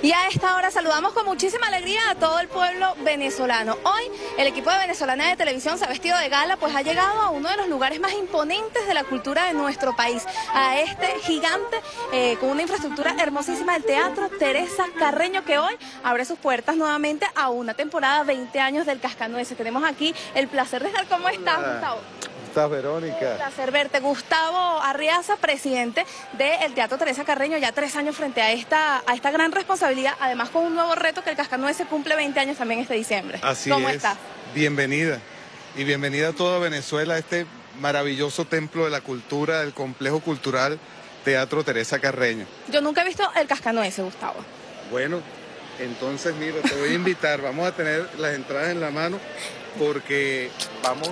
Y a esta hora saludamos con muchísima alegría a todo el pueblo venezolano. Hoy el equipo de Venezolana de Televisión se ha vestido de gala, pues ha llegado a uno de los lugares más imponentes de la cultura de nuestro país, a este gigante con una infraestructura hermosísima del Teatro Teresa Carreño, que hoy abre sus puertas nuevamente a una temporada 20 años del Cascanueces. Tenemos aquí el placer de estar. ¿Cómo estás, Gustavo? ¿Estás, Verónica? Un placer verte. Gustavo Arriaza, presidente del Teatro Teresa Carreño, ya 3 años frente a esta gran responsabilidad, además con un nuevo reto, que el Cascanueces cumple 20 años también este diciembre. Así ¿Cómo es. estás? Bienvenida. Y bienvenida a toda Venezuela a este maravilloso templo de la cultura, del complejo cultural Teatro Teresa Carreño. Yo nunca he visto el Cascanueces, Gustavo. Bueno, entonces mira, te voy a invitar, vamos a tener las entradas en la mano porque vamos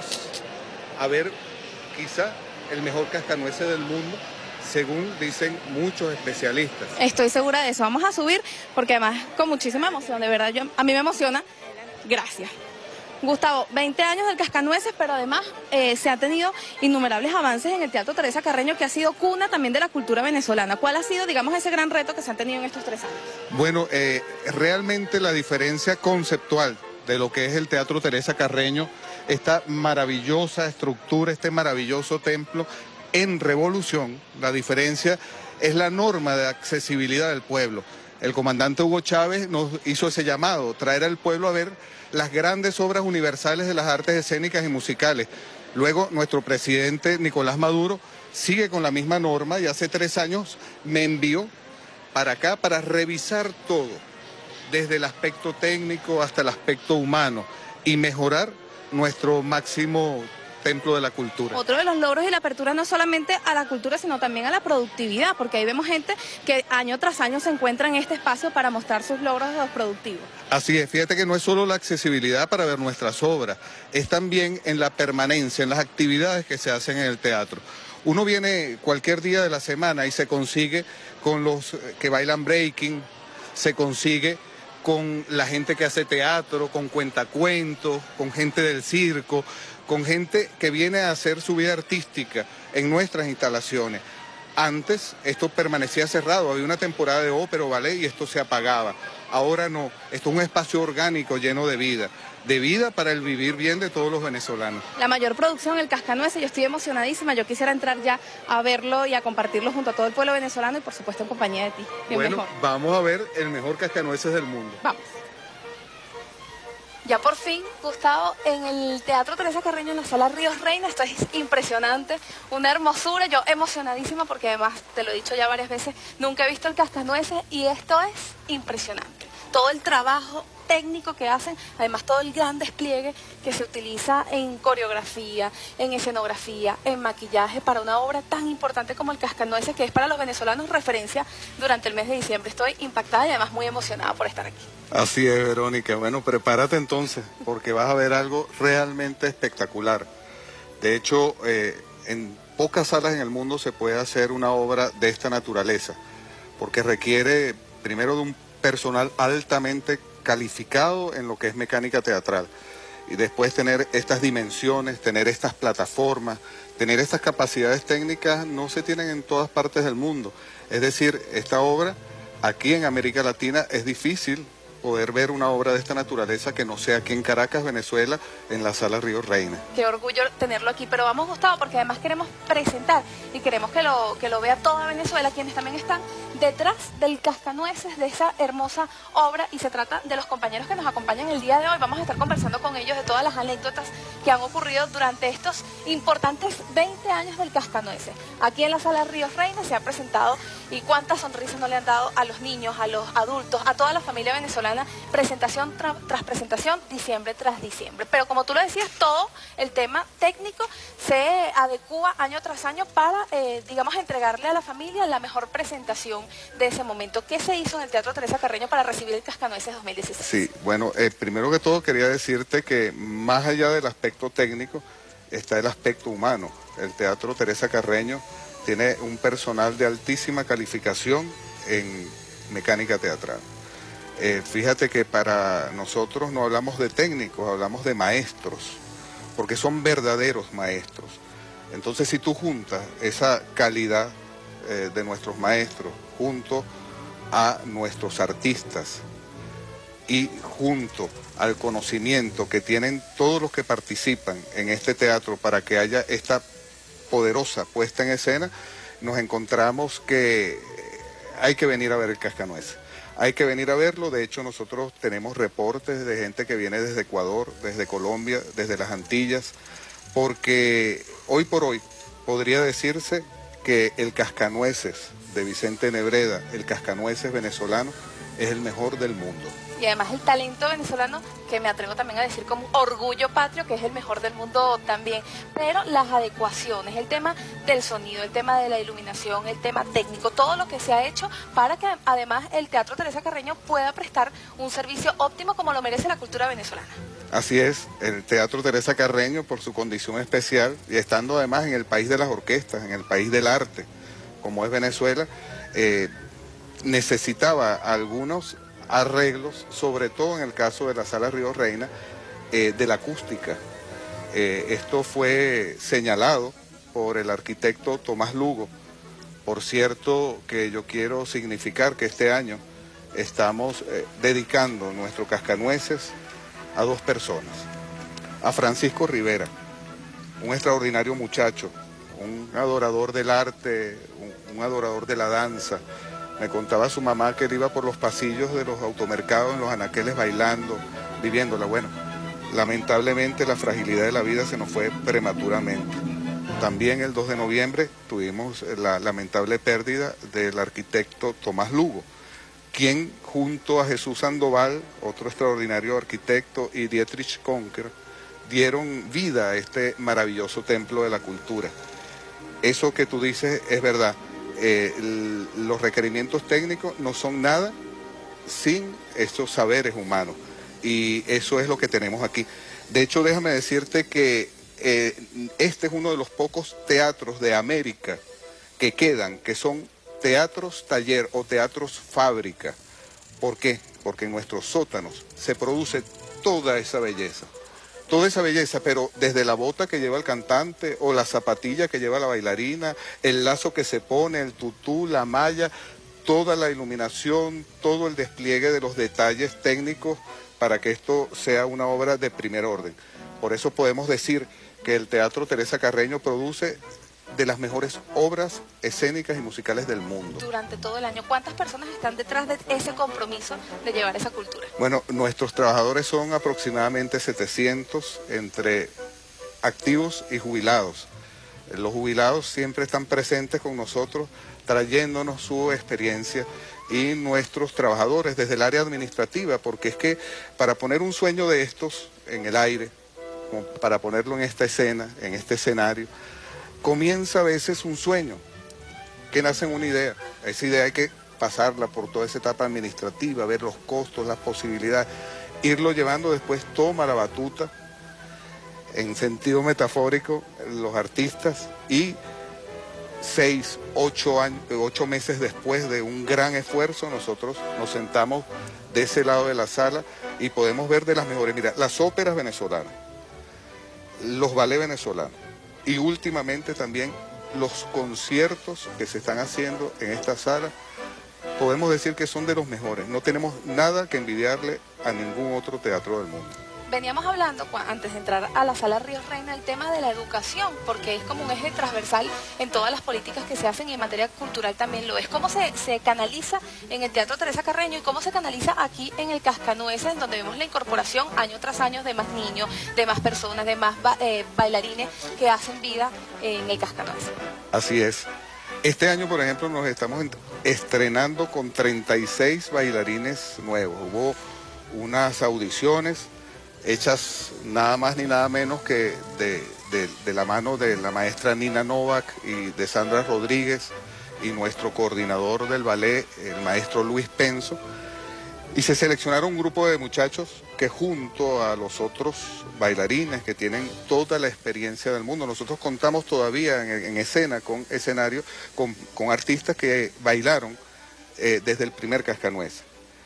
a ver quizá el mejor cascanueces del mundo, según dicen muchos especialistas. Estoy segura de eso. Vamos a subir porque además con muchísima emoción, de verdad, a mí me emociona. Gracias. Gustavo, 20 años del Cascanueces, pero además se han tenido innumerables avances en el Teatro Teresa Carreño, que ha sido cuna también de la cultura venezolana. ¿Cuál ha sido, digamos, ese gran reto que se han tenido en estos 3 años? Bueno, realmente la diferencia conceptual de lo que es el Teatro Teresa Carreño, esta maravillosa estructura, este maravilloso templo en revolución, la diferencia es la norma de accesibilidad del pueblo. El comandante Hugo Chávez nos hizo ese llamado, traer al pueblo a ver las grandes obras universales de las artes escénicas y musicales. Luego, nuestro presidente Nicolás Maduro sigue con la misma norma y hace 3 años me envió para acá para revisar todo, desde el aspecto técnico hasta el aspecto humano, y mejorar nuestro máximo templo de la cultura. Otro de los logros y la apertura no solamente a la cultura, sino también a la productividad, porque ahí vemos gente que año tras año se encuentra en este espacio para mostrar sus logros productivos. Así es, fíjate que no es solo la accesibilidad para ver nuestras obras, es también en la permanencia, en las actividades que se hacen en el teatro. Uno viene cualquier día de la semana y se consigue con los que bailan breaking, se consigue con la gente que hace teatro, con cuentacuentos, con gente del circo, con gente que viene a hacer su vida artística en nuestras instalaciones. Antes esto permanecía cerrado, había una temporada de ópera o ballet y esto se apagaba. Ahora no, esto es un espacio orgánico lleno de vida para el vivir bien de todos los venezolanos. La mayor producción, el Cascanueces, yo estoy emocionadísima, yo quisiera entrar ya a verlo y a compartirlo junto a todo el pueblo venezolano y por supuesto en compañía de ti. Bueno, mejor. Vamos a ver el mejor Cascanueces del mundo. Vamos. Ya por fin, Gustavo, en el Teatro Teresa Carreño, en la Sala Ríos Reina, esto es impresionante, una hermosura, yo emocionadísima porque además, te lo he dicho ya varias veces, nunca he visto el Cascanueces y esto es impresionante. Todo el trabajo técnico que hacen, además todo el gran despliegue que se utiliza en coreografía, en escenografía, en maquillaje para una obra tan importante como el Cascanueces, que es para los venezolanos referencia durante el mes de diciembre. Estoy impactada y además muy emocionada por estar aquí. Así es, Verónica. Bueno, prepárate entonces, porque vas a ver algo realmente espectacular. De hecho, en pocas salas en el mundo se puede hacer una obra de esta naturaleza, porque requiere primero de un personal altamente calificado en lo que es mecánica teatral, y después tener estas dimensiones, tener estas plataformas, tener estas capacidades técnicas no se tienen en todas partes del mundo. Es decir, esta obra aquí en América Latina es difícil poder ver una obra de esta naturaleza que no sea aquí en Caracas, Venezuela, en la Sala Ríos Reina. Qué orgullo tenerlo aquí, pero vamos, Gustavo, porque además queremos presentar y queremos que lo vea toda Venezuela, quienes también están detrás del Cascanueces, de esa hermosa obra, y se trata de los compañeros que nos acompañan el día de hoy. Vamos a estar conversando con ellos de todas las anécdotas que han ocurrido durante estos importantes 20 años del Cascanueces. Aquí en la Sala Ríos Reina se ha presentado, y cuántas sonrisas no le han dado a los niños, a los adultos, a toda la familia venezolana, presentación tras presentación, diciembre tras diciembre. Pero como tú lo decías, todo el tema técnico se adecúa año tras año para, digamos, entregarle a la familia la mejor presentación de ese momento. ¿Qué se hizo en el Teatro Teresa Carreño para recibir el Cascanueces 2016? Sí, bueno, primero que todo quería decirte que más allá del aspecto técnico está el aspecto humano. El Teatro Teresa Carreño tiene un personal de altísima calificación en mecánica teatral. Fíjate que para nosotros no hablamos de técnicos, hablamos de maestros, porque son verdaderos maestros. Entonces, si tú juntas esa calidad de nuestros maestros junto a nuestros artistas y junto al conocimiento que tienen todos los que participan en este teatro para que haya esta poderosa puesta en escena, nos encontramos que hay que venir a ver el Cascanueces. Hay que venir a verlo. De hecho, nosotros tenemos reportes de gente que viene desde Ecuador, desde Colombia, desde las Antillas, porque hoy por hoy podría decirse que el Cascanueces de Vicente Nebreda, el Cascanueces venezolano, es el mejor del mundo. Y además el talento venezolano, que me atrevo también a decir como orgullo patrio, que es el mejor del mundo también. Pero las adecuaciones, el tema del sonido, el tema de la iluminación, el tema técnico, todo lo que se ha hecho para que además el Teatro Teresa Carreño pueda prestar un servicio óptimo como lo merece la cultura venezolana. Así es, el Teatro Teresa Carreño, por su condición especial, y estando además en el país de las orquestas, en el país del arte, como es Venezuela, necesitaba algunos arreglos, sobre todo en el caso de la Sala Río Reina, de la acústica. Esto fue señalado por el arquitecto Tomás Lugo. Por cierto, que yo quiero significar que este año estamos dedicando nuestro Cascanueces a dos personas. A Francisco Rivera, un extraordinario muchacho, un adorador del arte, un adorador de la danza. Me contaba su mamá que él iba por los pasillos de los automercados, en los anaqueles, bailando, viviéndola. Bueno, lamentablemente la fragilidad de la vida se nos fue prematuramente. También el 2 de noviembre tuvimos la lamentable pérdida del arquitecto Tomás Lugo, quien junto a Jesús Sandoval, otro extraordinario arquitecto, y Dietrich Konker, dieron vida a este maravilloso templo de la cultura. Eso que tú dices es verdad. Los requerimientos técnicos no son nada sin estos saberes humanos, y eso es lo que tenemos aquí. De hecho, déjame decirte que este es uno de los pocos teatros de América que quedan, que son teatros taller o teatros fábrica. ¿Por qué? Porque en nuestros sótanos se produce toda esa belleza. Toda esa belleza, pero desde la bota que lleva el cantante o la zapatilla que lleva la bailarina, el lazo que se pone, el tutú, la malla, toda la iluminación, todo el despliegue de los detalles técnicos para que esto sea una obra de primer orden. Por eso podemos decir que el Teatro Teresa Carreño produce de las mejores obras escénicas y musicales del mundo. Durante todo el año, ¿cuántas personas están detrás de ese compromiso de llevar esa cultura? Bueno, nuestros trabajadores son aproximadamente 700 entre activos y jubilados. Los jubilados siempre están presentes con nosotros, trayéndonos su experiencia, y nuestros trabajadores desde el área administrativa, porque es que para poner un sueño de estos en el aire, como para ponerlo en esta escena, en este escenario, comienza a veces un sueño que nace en una idea. Esa idea hay que pasarla por toda esa etapa administrativa, ver los costos, las posibilidades, irlo llevando. Después toma la batuta, en sentido metafórico, los artistas, y 6, 8 meses después de un gran esfuerzo, nosotros nos sentamos de ese lado de la sala y podemos ver de las mejores. Mira, las óperas venezolanas, los ballets venezolanos, y últimamente también los conciertos que se están haciendo en esta sala, podemos decir que son de los mejores. No tenemos nada que envidiarle a ningún otro teatro del mundo. Veníamos hablando, antes de entrar a la Sala Río Reina, el tema de la educación, porque es como un eje transversal en todas las políticas que se hacen, y en materia cultural también lo es. ¿Cómo se canaliza en el Teatro Teresa Carreño y cómo se canaliza aquí en el Cascanueces, donde vemos la incorporación año tras año de más niños, de más personas, de más bailarines que hacen vida en el Cascanueces? Así es. Este año, por ejemplo, nos estamos estrenando con 36 bailarines nuevos. Hubo unas audiciones hechas nada más ni nada menos que de la mano de la maestra Nina Novak y de Sandra Rodríguez, y nuestro coordinador del ballet, el maestro Luis Penso, y se seleccionaron un grupo de muchachos que, junto a los otros bailarines que tienen toda la experiencia del mundo, nosotros contamos todavía en escena, con escenario, con artistas que bailaron desde el primer Cascanueces.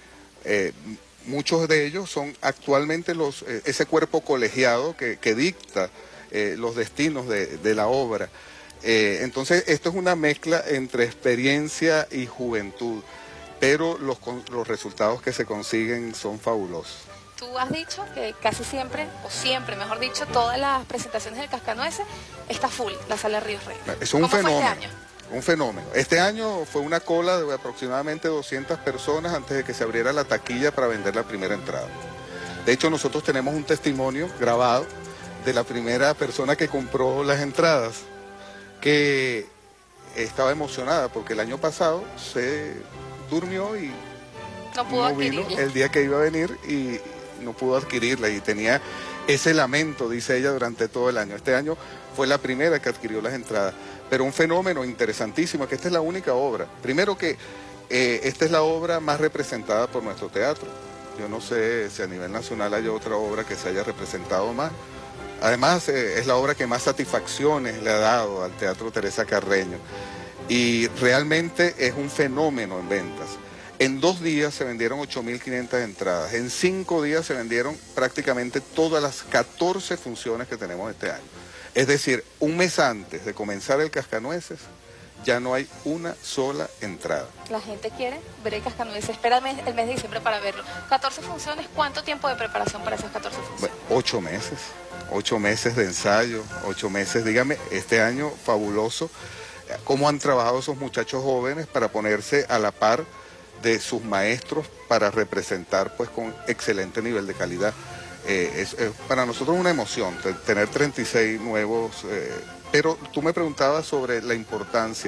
Muchos de ellos son actualmente ese cuerpo colegiado que dicta los destinos de la obra. Entonces, esto es una mezcla entre experiencia y juventud. pero los resultados que se consiguen son fabulosos. Tú has dicho que casi siempre, o siempre, mejor dicho, todas las presentaciones del Cascanueces está full, la sala Ríos Reyna. Es un fenómeno. ¿Cómo fue este año? Un fenómeno. Este año fue una cola de aproximadamente 200 personas antes de que se abriera la taquilla para vender la primera entrada. De hecho, nosotros tenemos un testimonio grabado de la primera persona que compró las entradas, que estaba emocionada porque el año pasado se durmió y no vino el día que iba a venir y no pudo adquirirla, y tenía ese lamento, dice ella, durante todo el año. Este año fue la primera que adquirió las entradas, pero un fenómeno interesantísimo, que esta es la única obra. Primero que esta es la obra más representada por nuestro teatro. Yo no sé si a nivel nacional hay otra obra que se haya representado más. Además, es la obra que más satisfacciones le ha dado al Teatro Teresa Carreño. Y realmente es un fenómeno en ventas. En 2 días se vendieron 8.500 entradas. En 5 días se vendieron prácticamente todas las 14 funciones que tenemos este año. Es decir, un mes antes de comenzar el Cascanueces, ya no hay una sola entrada. La gente quiere ver el Cascanueces, espera el mes de diciembre para verlo. 14 funciones, ¿cuánto tiempo de preparación para esas 14 funciones? Bueno, 8 meses. 8 meses de ensayo, 8 meses, dígame, este año fabuloso. Cómo han trabajado esos muchachos jóvenes para ponerse a la par de sus maestros para representar pues con excelente nivel de calidad. Es para nosotros una emoción tener 36 nuevos, pero tú me preguntabas sobre la importancia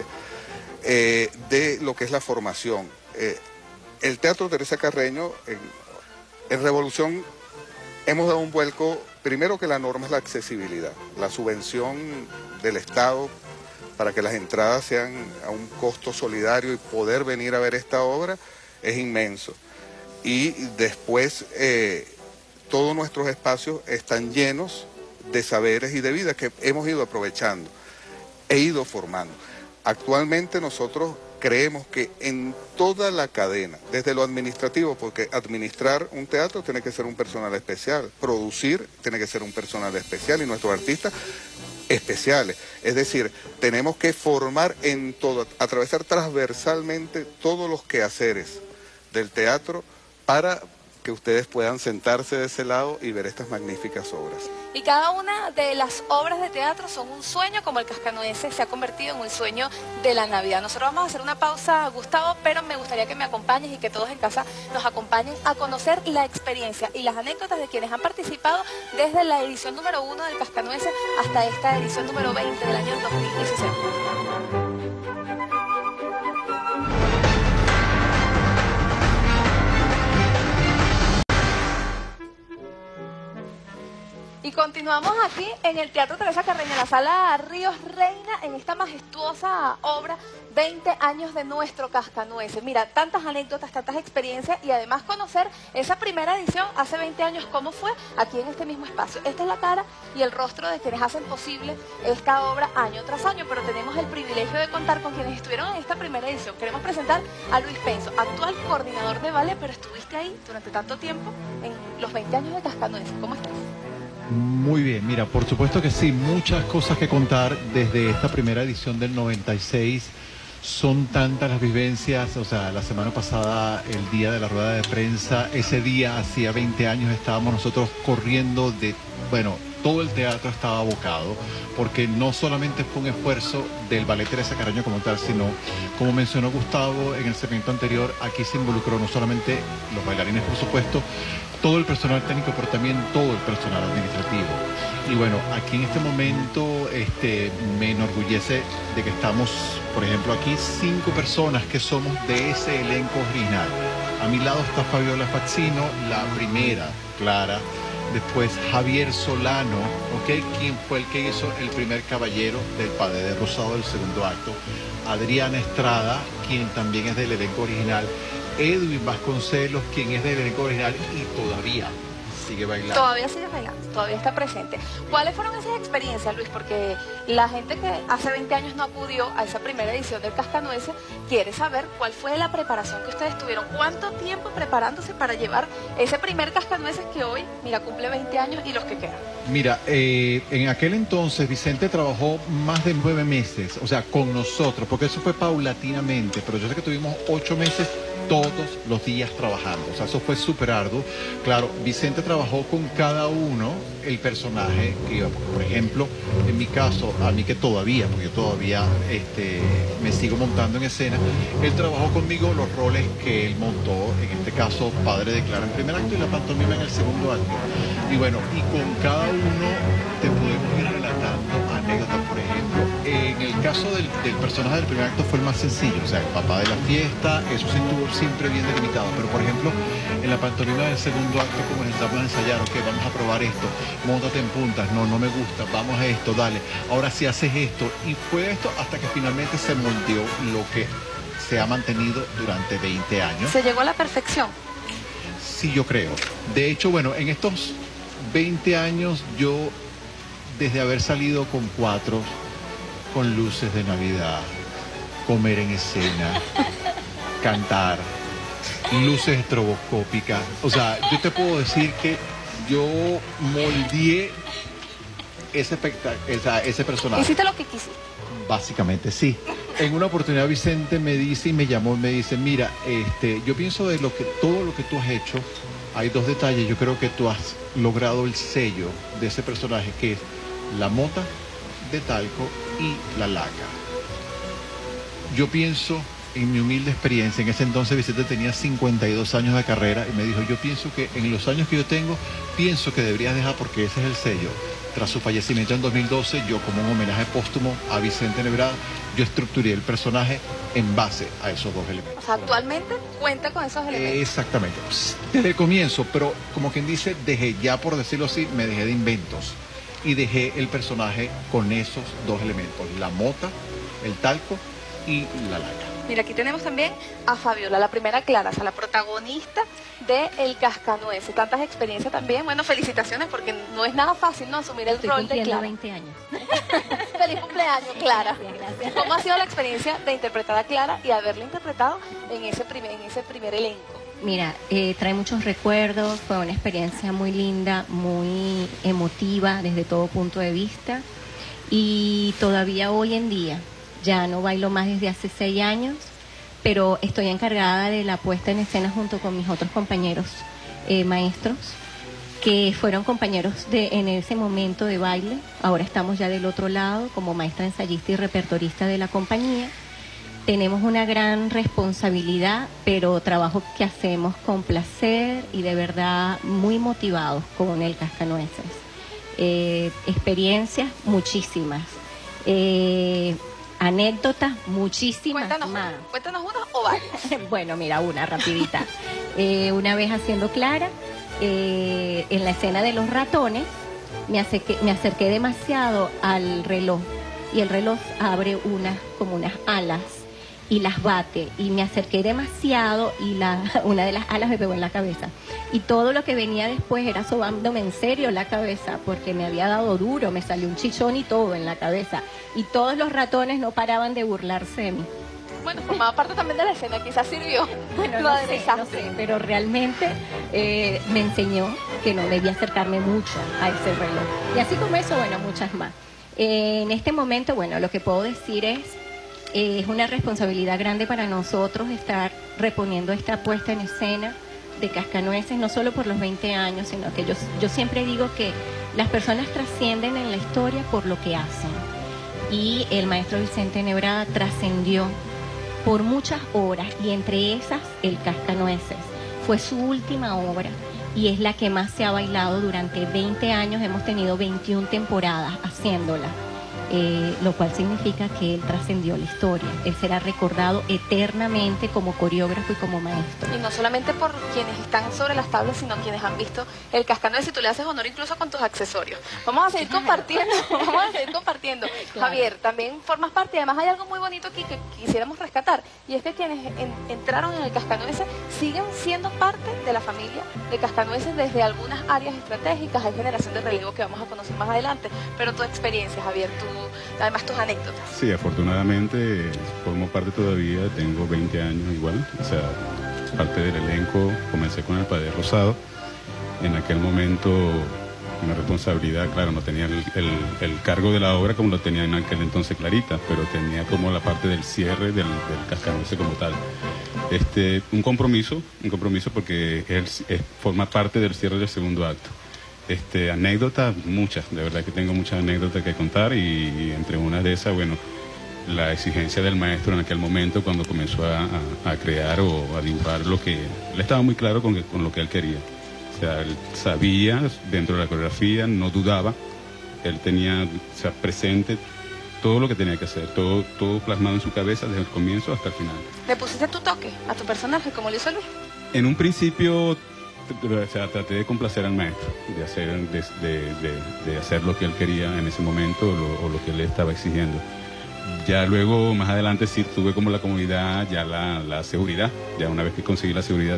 de lo que es la formación. El Teatro Teresa Carreño, en Revolución, hemos dado un vuelco, primero que la norma es la accesibilidad, la subvención del Estado para que las entradas sean a un costo solidario y poder venir a ver esta obra es inmenso. Y después todos nuestros espacios están llenos de saberes y de vida que hemos ido aprovechando, e ido formando. Actualmente nosotros creemos que en toda la cadena, desde lo administrativo, porque administrar un teatro tiene que ser un personal especial, producir tiene que ser un personal especial, y nuestros artistas especiales. Es decir, tenemos que formar en todo, atravesar transversalmente todos los quehaceres del teatro para que ustedes puedan sentarse de ese lado y ver estas magníficas obras. Y cada una de las obras de teatro son un sueño, como el Cascanueces se ha convertido en un sueño de la Navidad. Nosotros vamos a hacer una pausa, Gustavo, pero me gustaría que me acompañes y que todos en casa nos acompañen a conocer la experiencia y las anécdotas de quienes han participado desde la edición número 1 del Cascanueces hasta esta edición número 20 del año 2016. Y continuamos aquí en el Teatro Teresa Carreño, en la sala Ríos Reyna, en esta majestuosa obra, 20 años de nuestro Cascanueces. Mira, tantas anécdotas, tantas experiencias, y además conocer esa primera edición hace 20 años, cómo fue aquí en este mismo espacio. Esta es la cara y el rostro de quienes hacen posible esta obra año tras año, pero tenemos el privilegio de contar con quienes estuvieron en esta primera edición. Queremos presentar a Luis Penso, actual coordinador de ballet, pero estuviste ahí durante tanto tiempo en los 20 años de Cascanueces. ¿Cómo estás? Muy bien, mira, por supuesto que sí, muchas cosas que contar desde esta primera edición del 96. Son tantas las vivencias, o sea, la semana pasada, el día de la rueda de prensa, ese día, hacía 20 años, estábamos nosotros corriendo todo el teatro estaba abocado, porque no solamente fue un esfuerzo del Ballet Teresa Carreño como tal, sino, como mencionó Gustavo en el segmento anterior, aquí se involucró no solamente los bailarines, por supuesto, todo el personal técnico, pero también todo el personal administrativo. Y bueno, aquí en este momento me enorgullece de que estamos, por ejemplo, aquí 5 personas que somos de ese elenco original. A mi lado está Fabiola Fazzino, la primera, Clara. Después Javier Solano, quien fue el que hizo el primer caballero del Padre de Rosado del segundo acto. Adriana Estrada, quien también es del elenco original. Edwin Vasconcelos, quien es del elenco original y todavía sigue bailando. Todavía sigue bailando, todavía está presente. ¿Cuáles fueron esas experiencias, Luis? Porque la gente que hace 20 años no acudió a esa primera edición del Cascanueces quiere saber cuál fue la preparación que ustedes tuvieron. ¿Cuánto tiempo preparándose para llevar ese primer Cascanueces que hoy, mira, cumple 20 años y los que quedan? Mira, en aquel entonces Vicente trabajó más de 9 meses, o sea, con nosotros, porque eso fue paulatinamente, pero yo sé que tuvimos 8 meses todos los días trabajando. O sea, eso fue súper arduo. Claro, Vicente trabajó con cada uno el personaje que iba. Por ejemplo, en mi caso, a mí que todavía, porque yo todavía me sigo montando en escena, él trabajó conmigo los roles que él montó, en este caso, padre de Clara en primer acto y la pantomima en el segundo acto. Y bueno, y con cada uno te podemos ir relatando anécdotas. Por ejemplo, en el caso del personaje del primer acto fue el más sencillo, o sea, el papá de la fiesta, eso sí estuvo siempre bien delimitado. Pero por ejemplo, en la pantomima del segundo acto, como necesitamos ensayar, ok, vamos a probar esto, móntate en puntas, no me gusta, vamos a esto, dale, ahora sí haces esto. Y fue esto hasta que finalmente se moldeó lo que se ha mantenido durante 20 años. ¿Se llegó a la perfección? Sí, yo creo. De hecho, bueno, en estos 20 años yo, desde haber salido con cuatro, con luces de Navidad, comer en escena, cantar, luces estroboscópicas, o sea, yo te puedo decir que yo moldeé ese personaje. ¿Hiciste lo que quisiste? Básicamente sí. En una oportunidad Vicente me dice y me llamó y me dice, mira, yo pienso de todo lo que tú has hecho, hay dos detalles. Yo creo que tú has logrado el sello de ese personaje, que es la mota de talco y la laca. Yo pienso, en mi humilde experiencia, en ese entonces Vicente tenía 52 años de carrera y me dijo, yo pienso que en los años que yo tengo, pienso que deberías dejar, porque ese es el sello. Tras su fallecimiento en 2012, yo, como un homenaje póstumo a Vicente Nebrada, yo estructuré el personaje en base a esos dos elementos. O sea, actualmente cuenta con esos elementos. Exactamente. Desde el comienzo, pero como quien dice, dejé, ya por decirlo así, me dejé de inventos y dejé el personaje con esos dos elementos, la mota, el talco y la laca. Mira, aquí tenemos también a Fabiola, la primera Clara, o sea, la protagonista de El Cascanueces. Tantas experiencias también. Bueno, felicitaciones, porque no es nada fácil, ¿no?, asumir el rol de Clara. 20 años. Feliz cumpleaños, Clara. Gracias. ¿Cómo ha sido la experiencia de interpretar a Clara y haberla interpretado en ese primer elenco? Mira, trae muchos recuerdos, fue una experiencia muy linda, muy emotiva desde todo punto de vista, y todavía hoy en día, ya no bailo más desde hace 6 años, pero estoy encargada de la puesta en escena junto con mis otros compañeros maestros, que fueron compañeros en ese momento de baile. Ahora estamos ya del otro lado como maestra ensayista y repertorista de la compañía. Tenemos una gran responsabilidad, pero trabajo que hacemos con placer y de verdad muy motivados con El Cascanueces. Experiencias muchísimas. Anécdotas muchísimas más. Cuéntanos una o varias. Bueno, mira, una rapidita. Una vez haciendo Clara, en la escena de los ratones, me acerqué demasiado al reloj, y el reloj abre como unas alas y las bate, y me acerqué demasiado y una de las alas me pegó en la cabeza, y todo lo que venía después era sobándome en serio la cabeza, porque me había dado duro, me salió un chichón y todo en la cabeza, y todos los ratones no paraban de burlarse de mí. Bueno, formaba parte también de la escena, quizás sirvió. Bueno, no sé, pero realmente me enseñó que no debía acercarme mucho a ese reloj, y así como eso, bueno, muchas más. En este momento, bueno, lo que puedo decir es una responsabilidad grande para nosotros estar reponiendo esta puesta en escena de Cascanueces, no solo por los 20 años, sino que yo siempre digo que las personas trascienden en la historia por lo que hacen. Y el maestro Vicente Nebrada trascendió por muchas obras, y entre esas El Cascanueces fue su última obra y es la que más se ha bailado durante 20 años. Hemos tenido 21 temporadas haciéndola. Lo cual significa que él trascendió la historia. Él será recordado eternamente como coreógrafo y como maestro. Y no solamente por quienes están sobre las tablas, sino quienes han visto El Cascanueces, y tú le haces honor incluso con tus accesorios. Vamos a seguir compartiendo, Claro. Javier, también formas parte, y además hay algo muy bonito aquí que quisiéramos rescatar, y es que quienes entraron en El Cascanueces siguen siendo parte de la familia de Cascanueces desde algunas áreas estratégicas. Hay generación de relevo que vamos a conocer más adelante, pero tu experiencia, Javier, además tus anécdotas. Sí, afortunadamente formo parte todavía, tengo 20 años igual, o sea, parte del elenco. Comencé con El Padre Rosado. En aquel momento, una responsabilidad, claro, no tenía el cargo de la obra como lo tenía en aquel entonces Clarita, pero tenía como la parte del cierre del Cascanueces como tal. Un compromiso porque forma parte del cierre del segundo acto. Anécdotas, muchas, de verdad que tengo muchas anécdotas que contar y entre una de esas, bueno, la exigencia del maestro en aquel momento cuando comenzó a crear o a dibujar lo que... Él estaba muy claro con lo que él quería. O sea, él sabía dentro de la coreografía, no dudaba, él tenía presente todo lo que tenía que hacer, todo plasmado en su cabeza desde el comienzo hasta el final. ¿Le pusiste tu toque a tu personaje como lo hizo Luis? En un principio, traté de complacer al maestro, de hacer lo que él quería en ese momento o lo que él estaba exigiendo. Ya luego, más adelante, sí tuve como la comodidad, ya la seguridad, ya una vez que conseguí la seguridad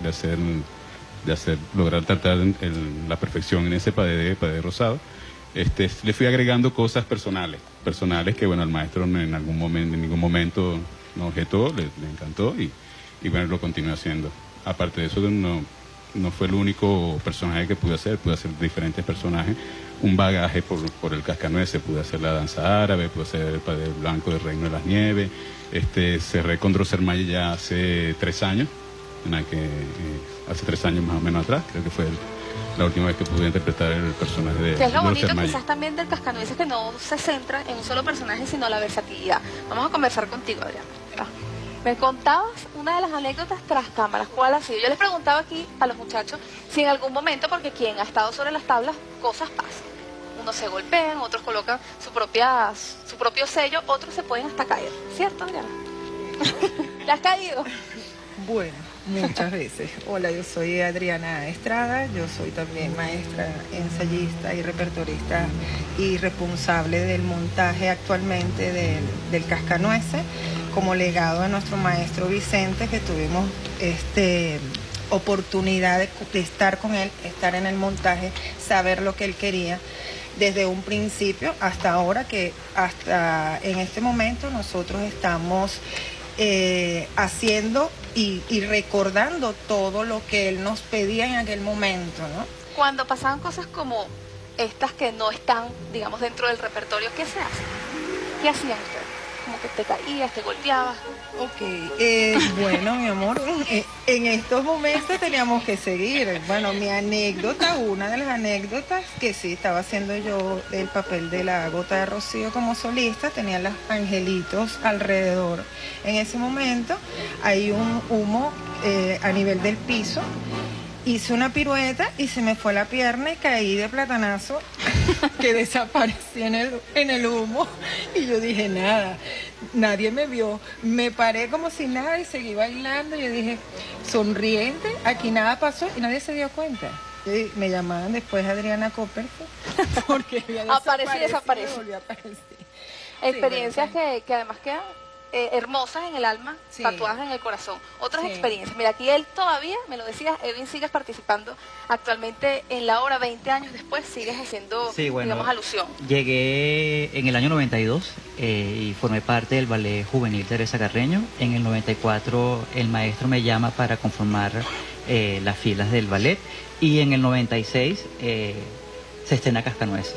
lograr tratar la perfección en ese padé rosado, le fui agregando cosas personales que, bueno, al maestro en ningún momento no objetó, le encantó y bueno, lo continué haciendo. Aparte de eso, no fue el único personaje que pude hacer diferentes personajes, un bagaje por el Cascanueces, pude hacer la danza árabe, pude hacer el padé blanco del Reino de las Nieves, cerré con Drosselmayer ya hace 3 años, hace 3 años más o menos atrás, creo que fue la última vez que pude interpretar el personaje de que es lo bonito Drosselmayer. quizás también del Cascanueces, que no se centra en un solo personaje, sino la versatilidad. Vamos a conversar contigo, Adriana. Me contabas una de las anécdotas tras cámaras. ¿Cuál ha sido? Yo les preguntaba aquí a los muchachos si en algún momento, porque quien ha estado sobre las tablas, cosas pasan. Unos se golpean, otros colocan su propio sello, otros se pueden hasta caer. ¿Cierto, Adriana? ¿Le has caído? Bueno, muchas veces. Hola, yo soy Adriana Estrada, yo soy también maestra, ensayista y repertorista y responsable del montaje actualmente del Cascanueces, como legado a nuestro maestro Vicente, que tuvimos oportunidad de estar con él, estar en el montaje, saber lo que él quería desde un principio hasta ahora, que hasta en este momento nosotros estamos haciendo y recordando todo lo que él nos pedía en aquel momento, ¿no? Cuando pasaban cosas como estas que no están, digamos, dentro del repertorio, ¿qué se hace? ¿Qué hacían ustedes? Como que te caías, te golpeabas. Ok, bueno, mi amor, en estos momentos teníamos que seguir. Bueno, mi anécdota, una de las anécdotas que sí estaba haciendo yo el papel de la Gota de Rocío como solista, tenía los angelitos alrededor. En ese momento hay un humo a nivel del piso. Hice una pirueta y se me fue la pierna y caí de platanazo que desaparecí en el humo. Y yo dije, nada, nadie me vio. Me paré como si nada y seguí bailando. Yo dije, sonriente, aquí nada pasó y nadie se dio cuenta. Y me llamaban después Adriana Copperfield porque había Aparece y desaparece. volvió a aparecer. Experiencias Sí, bueno, que además quedan hermosas en el alma, sí, tatuadas en el corazón. Otras sí, experiencias. Mira, aquí él todavía, me lo decías, Edwin, sigues participando actualmente en la obra, 20 años después, sigues haciendo, Sí, bueno, digamos, alusión. Llegué en el año 92 y formé parte del ballet juvenil Teresa Carreño. En el 94 el maestro me llama para conformar las filas del ballet y en el 96 se estrena Cascanueces.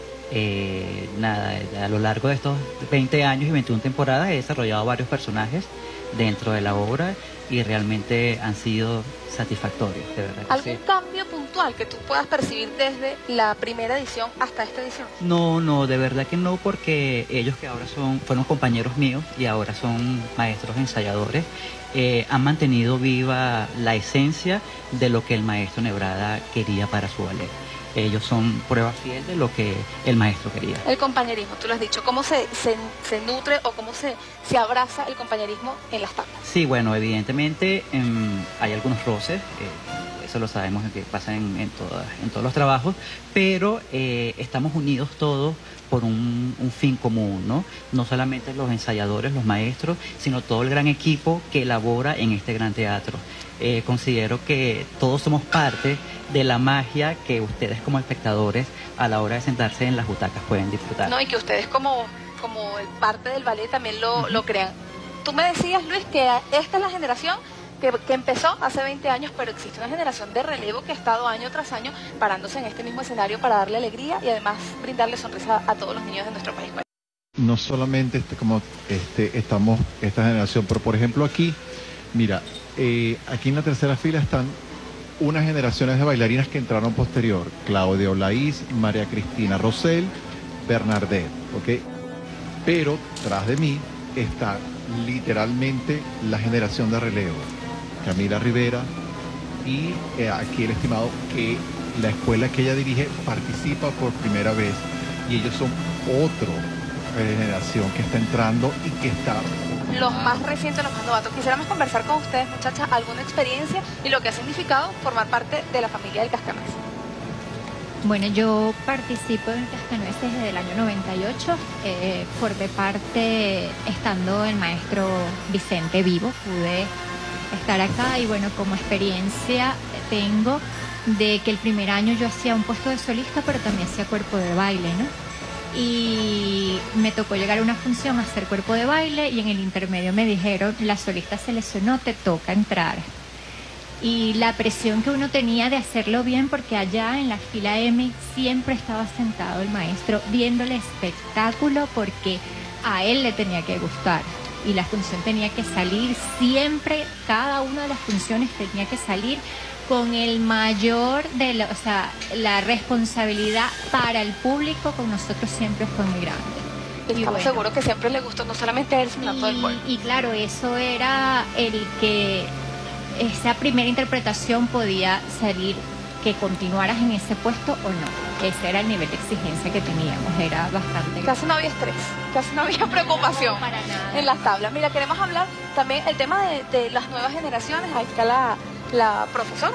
A lo largo de estos 20 años y 21 temporadas he desarrollado varios personajes dentro de la obra y realmente han sido satisfactorios, de verdad que ¿Algún sí. cambio puntual que tú puedas percibir desde la primera edición hasta esta edición? No, de verdad que no, porque ellos que ahora fueron compañeros míos y ahora son maestros ensayadores, han mantenido viva la esencia de lo que el maestro Nebrada quería para su ballet. Ellos son prueba fiel de lo que el maestro quería. El compañerismo, tú lo has dicho, ¿cómo se nutre o cómo se abraza el compañerismo en las tablas? Sí, bueno, evidentemente hay algunos roces, eso lo sabemos que pasa en todos los trabajos, pero estamos unidos todos por un fin común, ¿no? No solamente los ensayadores, los maestros, sino todo el gran equipo que elabora en este gran teatro. Considero que todos somos parte de la magia que ustedes como espectadores a la hora de sentarse en las butacas pueden disfrutar. No, y que ustedes como parte del ballet también lo crean. Tú me decías, Luis, que esta es la generación que empezó hace 20 años, pero existe una generación de relevo que ha estado año tras año parándose en este mismo escenario para darle alegría y además brindarle sonrisa a todos los niños de nuestro país. No solamente estamos esta generación, pero por ejemplo aquí Mira, aquí en la tercera fila están unas generaciones de bailarinas que entraron posterior. Claudia Olaís, María Cristina Rosell, Bernadette, ¿ok? Pero tras de mí está literalmente la generación de relevo. Camila Rivera y aquí el estimado que la escuela que ella dirige participa por primera vez y ellos son otra generación que está entrando y que está... Los más recientes, los más novatos. Quisiéramos conversar con ustedes, muchachas, alguna experiencia y lo que ha significado formar parte de la familia del Cascanueces. Bueno, yo participo en Cascanueces desde el año 98. Formé parte, estando el maestro Vicente vivo, pude estar acá y bueno, como experiencia tengo de que el primer año yo hacía un puesto de solista, pero también hacía cuerpo de baile, ¿no? Y me tocó llegar a una función a hacer cuerpo de baile y en el intermedio me dijeron, la solista se lesionó, te toca entrar. Y la presión que uno tenía de hacerlo bien, porque allá en la fila M siempre estaba sentado el maestro viendo el espectáculo porque a él le tenía que gustar. Y la función tenía que salir siempre, cada una de las funciones tenía que salir con el mayor de la responsabilidad para el público con nosotros siempre fue muy grande. Estamos bueno, seguros que siempre le gustó no solamente a él, sino a todo el pueblo. Y claro, eso era el que esa primera interpretación podía salir, que continuaras en ese puesto o no. Ese era el nivel de exigencia que teníamos, era bastante... Casi no había estrés, casi no había preocupación no, para nada. En las tablas. Mira, queremos hablar también el tema de las nuevas generaciones. Ahí está la profesora,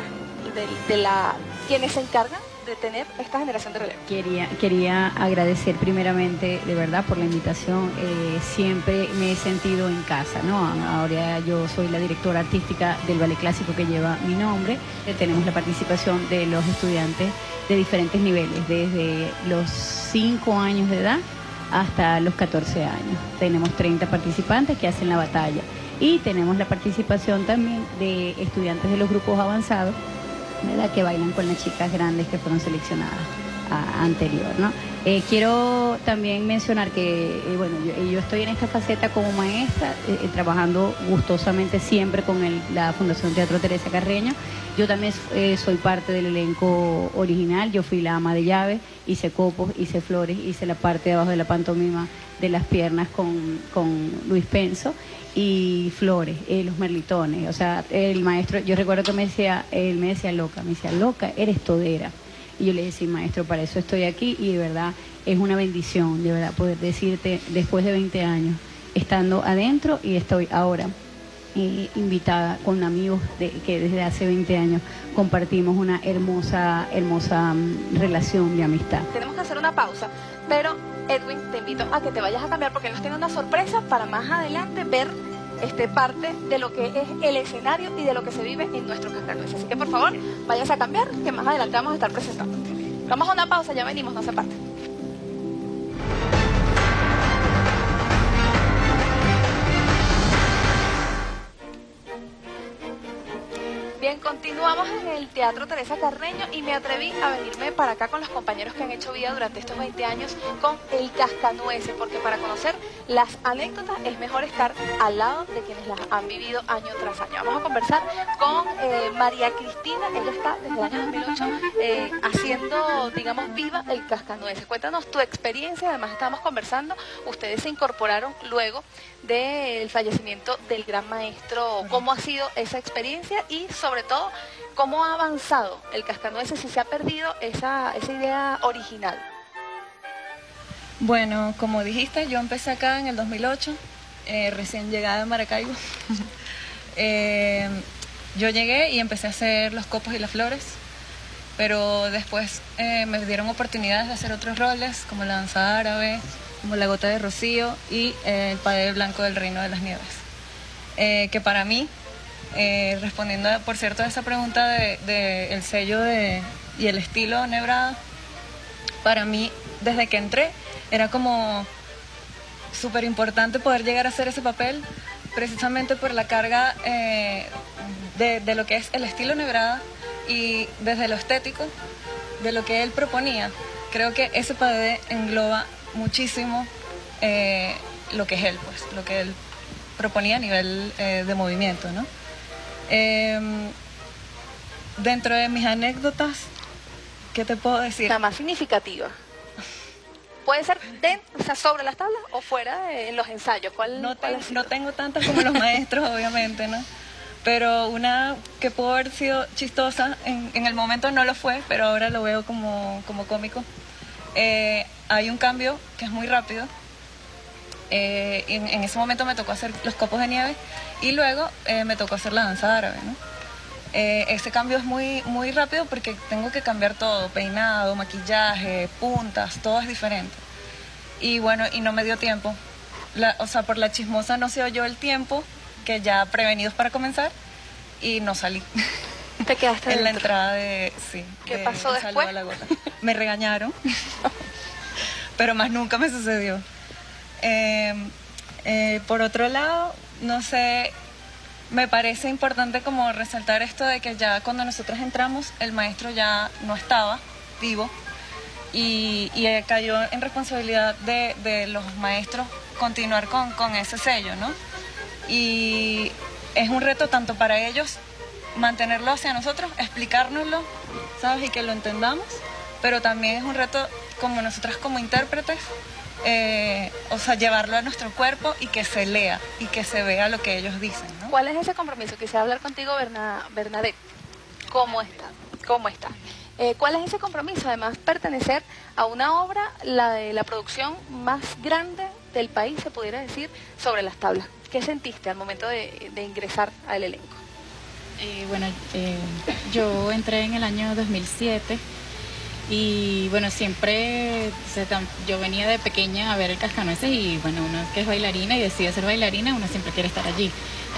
quienes se encargan de tener esta generación de relevo. Quería agradecer primeramente, de verdad, por la invitación. Siempre me he sentido en casa, ¿no? Ahora yo soy la directora artística del ballet clásico que lleva mi nombre. Tenemos la participación de los estudiantes de diferentes niveles, desde los 5 años de edad hasta los 14 años. Tenemos 30 participantes que hacen la batalla. Y tenemos la participación también de estudiantes de los grupos avanzados, ¿verdad?, que bailan con las chicas grandes que fueron seleccionadas anterior, ¿no? Quiero también mencionar que, bueno, yo estoy en esta faceta como maestra, trabajando gustosamente siempre con la Fundación Teatro Teresa Carreño. Yo también soy parte del elenco original. Yo fui la ama de llave, hice copos, hice flores, hice la parte de abajo de la pantomima de las piernas con Luis Penso y flores, los merlitones. O sea, el maestro, yo recuerdo que él me decía loca, eres todera. Y yo le decía, maestro, para eso estoy aquí y de verdad es una bendición, de verdad, poder decirte después de 20 años, estando adentro y estoy ahora invitada con amigos que desde hace 20 años compartimos una hermosa relación de amistad. Tenemos que hacer una pausa, pero Edwin, te invito a que te vayas a cambiar porque nos tiene una sorpresa para más adelante ver parte de lo que es el escenario y de lo que se vive en nuestro Cascanueces. Así que por favor, váyase a cambiar, que más adelante vamos a estar presentando. Vamos a una pausa, ya venimos, no se aparten. Bien, continuamos en el Teatro Teresa Carreño y me atreví a venirme para acá con los compañeros que han hecho vida durante estos 20 años con el Cascanueces, porque para conocer las anécdotas es mejor estar al lado de quienes las han vivido año tras año. Vamos a conversar con María Cristina. Ella está desde el año 2008 haciendo, digamos, viva el Cascanueces. Cuéntanos tu experiencia. Además estamos conversando, ustedes se incorporaron luego del fallecimiento del gran maestro. ¿Cómo ha sido esa experiencia y sobre todo cómo ha avanzado el Cascanueces, si se ha perdido esa idea original? Bueno, como dijiste, yo empecé acá en el 2008, recién llegada de Maracaibo. Yo llegué y empecé a hacer los copos y las flores, pero después me dieron oportunidades de hacer otros roles, como la danza árabe, como la gota de rocío y el padre blanco del Reino de las Nieves, que para mí, respondiendo por cierto a esa pregunta de el sello y el estilo Nebrada, para mí desde que entré era como súper importante poder llegar a hacer ese papel, precisamente por la carga de lo que es el estilo Nebrada y desde lo estético de lo que él proponía. Creo que ese padre engloba muchísimo lo que es él, pues, lo que él proponía a nivel de movimiento, ¿no? Dentro de mis anécdotas, ¿qué te puedo decir? La más significativa. Puede ser o sea, sobre las tablas o fuera en los ensayos. No tengo tantas como los maestros, obviamente, ¿no? Pero una que pudo haber sido chistosa, en el momento no lo fue, pero ahora lo veo como cómico. Hay un cambio que es muy rápido. En ese momento me tocó hacer los copos de nieve y luego me tocó hacer la danza árabe, ¿no? Ese cambio es muy rápido porque tengo que cambiar todo, peinado, maquillaje, puntas, todo es diferente. Y bueno, y no me dio tiempo. O sea, por la chismosa no se oyó el tiempo, que ya prevenidos para comenzar, y no salí. ¿Te quedaste en dentro? La entrada de... Sí. ¿Qué pasó después? A la gota. Me regañaron, pero más nunca me sucedió. Por otro lado, no sé... Me parece importante como resaltar esto de que ya cuando nosotros entramos, el maestro ya no estaba vivo y cayó en responsabilidad de los maestros continuar con ese sello, ¿no? Y es un reto tanto para ellos mantenerlo hacia nosotros, explicárnoslo, ¿sabes? Y que lo entendamos, pero también es un reto como nosotras como intérpretes, o sea, llevarlo a nuestro cuerpo y que se lea y que se vea lo que ellos dicen, ¿no? ¿Cuál es ese compromiso? Quisiera hablar contigo, Bernadette. ¿Cómo está? ¿Cuál es ese compromiso? Además, pertenecer a una obra, la de la producción más grande del país, se pudiera decir, sobre las tablas. ¿Qué sentiste al momento de ingresar al elenco? Yo entré en el año 2007. Y bueno, siempre, yo venía de pequeña a ver el Cascanueces y bueno, uno que es bailarina y decide ser bailarina, uno siempre quiere estar allí.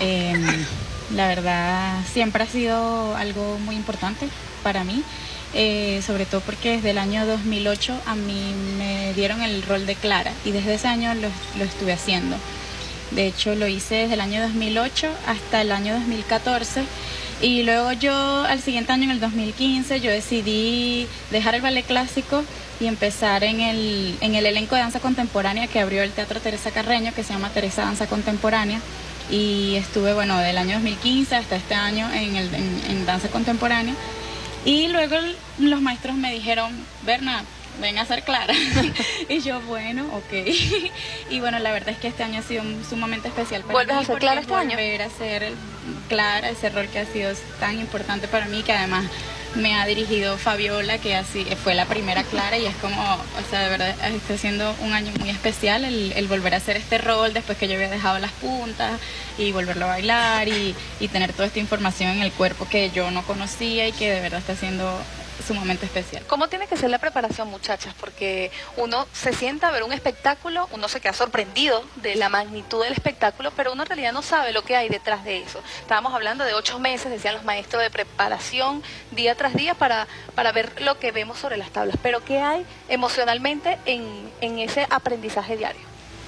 La verdad, siempre ha sido algo muy importante para mí, sobre todo porque desde el año 2008 a mí me dieron el rol de Clara y desde ese año lo estuve haciendo. De hecho, lo hice desde el año 2008 hasta el año 2014. Y luego yo, al siguiente año, en el 2015, yo decidí dejar el ballet clásico y empezar en el elenco de danza contemporánea que abrió el Teatro Teresa Carreño, que se llama Teresa Danza Contemporánea. Y estuve, del año 2015 hasta este año en danza contemporánea. Y luego los maestros me dijeron, Berna, ven a ser Clara. Y yo, bueno, ok. Y bueno, la verdad es que este año ha sido sumamente especial para mí. ¿Vuelves a ser Clara este año? Volver a ser Clara, ese rol que ha sido tan importante para mí, que además me ha dirigido Fabiola, que así fue la primera Clara, y es como, o sea, de verdad está siendo un año muy especial el volver a hacer este rol después que yo había dejado las puntas y volverlo a bailar y tener toda esta información en el cuerpo que yo no conocía y que de verdad está siendo sumamente especial. ¿Cómo tiene que ser la preparación, muchachas? Porque uno se sienta a ver un espectáculo, uno se queda sorprendido de la magnitud del espectáculo, pero uno en realidad no sabe lo que hay detrás de eso. Estábamos hablando de 8 meses, decían los maestros, de preparación día tras día para ver lo que vemos sobre las tablas. Pero ¿qué hay emocionalmente en ese aprendizaje diario?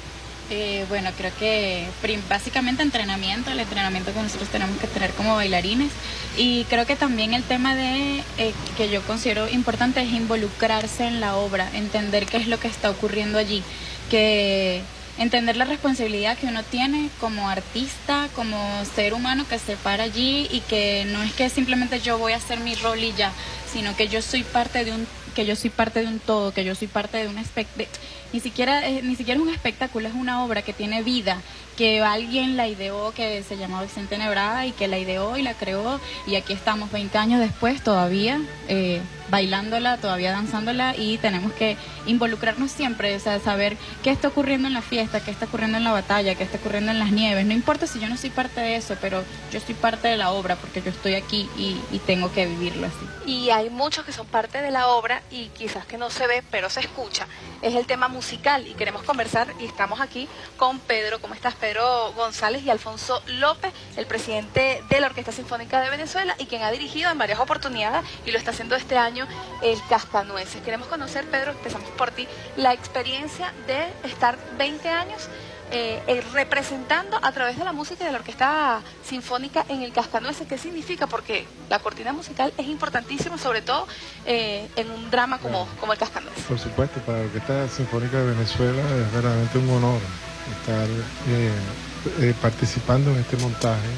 Creo que básicamente el entrenamiento que nosotros tenemos que tener como bailarines, y creo que también el tema que yo considero importante es involucrarse en la obra, entender qué es lo que está ocurriendo allí, que entender la responsabilidad que uno tiene como artista, como ser humano que se para allí, y que no es que simplemente yo voy a hacer mi rol y ya, sino que yo soy parte de un todo, que yo soy parte de un espectáculo. Ni siquiera es un espectáculo, es una obra que tiene vida, que alguien la ideó, que se llama Vicente Nebrada, y que la ideó y la creó, y aquí estamos 20 años después todavía bailándola, todavía danzándola, y tenemos que involucrarnos siempre, o sea, saber qué está ocurriendo en la fiesta, qué está ocurriendo en la batalla, qué está ocurriendo en las nieves. No importa si yo no soy parte de eso, pero yo soy parte de la obra porque yo estoy aquí y tengo que vivirlo así. Y hay muchos que son parte de la obra y quizás que no se ve, pero se escucha. Es el tema musical y queremos conversar, y estamos aquí con Pedro. ¿Cómo estás, Pedro González? Y Alfonso López, el presidente de la Orquesta Sinfónica de Venezuela y quien ha dirigido en varias oportunidades y lo está haciendo este año el Cascanueces. Queremos conocer, Pedro, empezamos por ti, la experiencia de estar 20 años representando a través de la música y de la Orquesta Sinfónica en el Cascanueces. ¿Qué significa? Porque la cortina musical es importantísima, sobre todo en un drama como el Cascanueces. Por supuesto, para la Orquesta Sinfónica de Venezuela es verdaderamente un honor estar participando en este montaje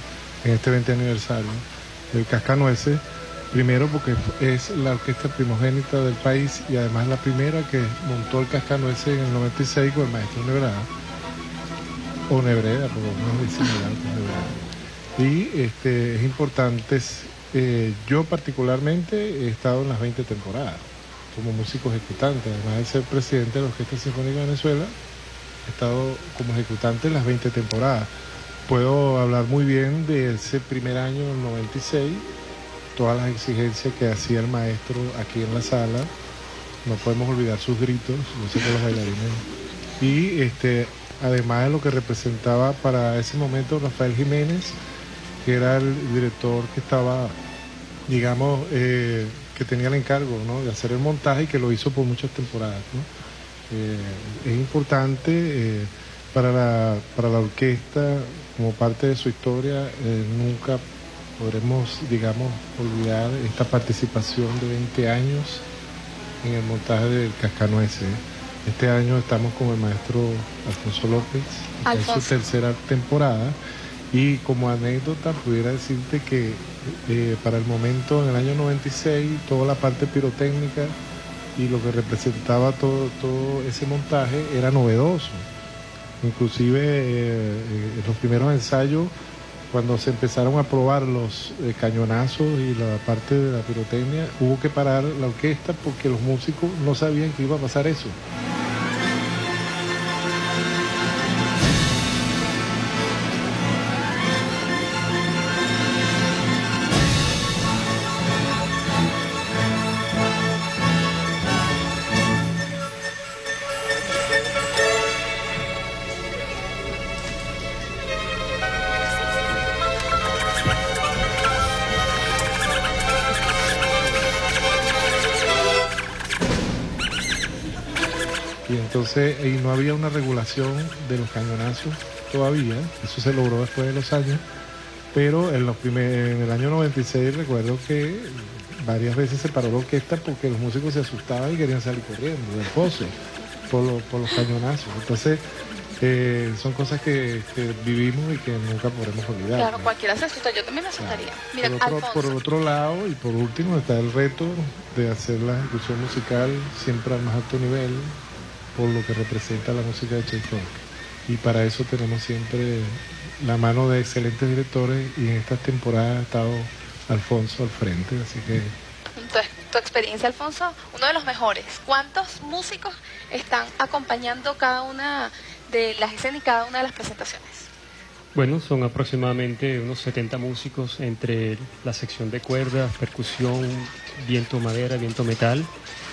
en este 20 aniversario del Cascanueces. Primero porque es la orquesta primogénita del país y además la primera que montó el Cascanueces en el 96 con el maestro Nebrada, o Nebreda, por lo menos dice Nebrada. Y es importante, yo particularmente he estado en las 20 temporadas como músico ejecutante, además de ser presidente de la Orquesta Sinfónica de Venezuela, he estado como ejecutante en las 20 temporadas. Puedo hablar muy bien de ese primer año, el 96, todas las exigencias que hacía el maestro aquí en la sala. No podemos olvidar sus gritos, yo sé que los bailarines. Y además de lo que representaba para ese momento Rafael Jiménez, que era el director que estaba, digamos, que tenía el encargo, ¿no?, de hacer el montaje y que lo hizo por muchas temporadas, ¿no? Es importante para la orquesta, como parte de su historia, nunca podremos, digamos, olvidar esta participación de 20 años en el montaje del Cascanueces. Este año estamos con el maestro Alfonso López, en su tercera temporada, y como anécdota pudiera decirte que para el momento, en el año 96, toda la parte pirotécnica y lo que representaba todo ese montaje era novedoso. Inclusive en los primeros ensayos, cuando se empezaron a probar los cañonazos y la parte de la pirotecnia, hubo que parar la orquesta porque los músicos no sabían que iba a pasar eso. Y entonces no había una regulación de los cañonazos todavía, eso se logró después de los años, pero en el año 96 recuerdo que varias veces se paró la orquesta porque los músicos se asustaban y querían salir corriendo del pozo por los cañonazos. Entonces son cosas que vivimos y que nunca podremos olvidar. Claro, cualquiera se asusta, yo también me asustaría. Mira, por otro lado, y por último, está el reto de hacer la ejecución musical siempre al más alto nivel, por lo que representa la música de Tchaikovsky. Y para eso tenemos siempre la mano de excelentes directores, y en estas temporadas ha estado Alfonso al frente, así que... Entonces, tu experiencia, Alfonso, uno de los mejores. ¿Cuántos músicos están acompañando cada una de las escenas y cada una de las presentaciones? Bueno, son aproximadamente unos 70 músicos entre la sección de cuerdas, percusión, viento madera, viento metal.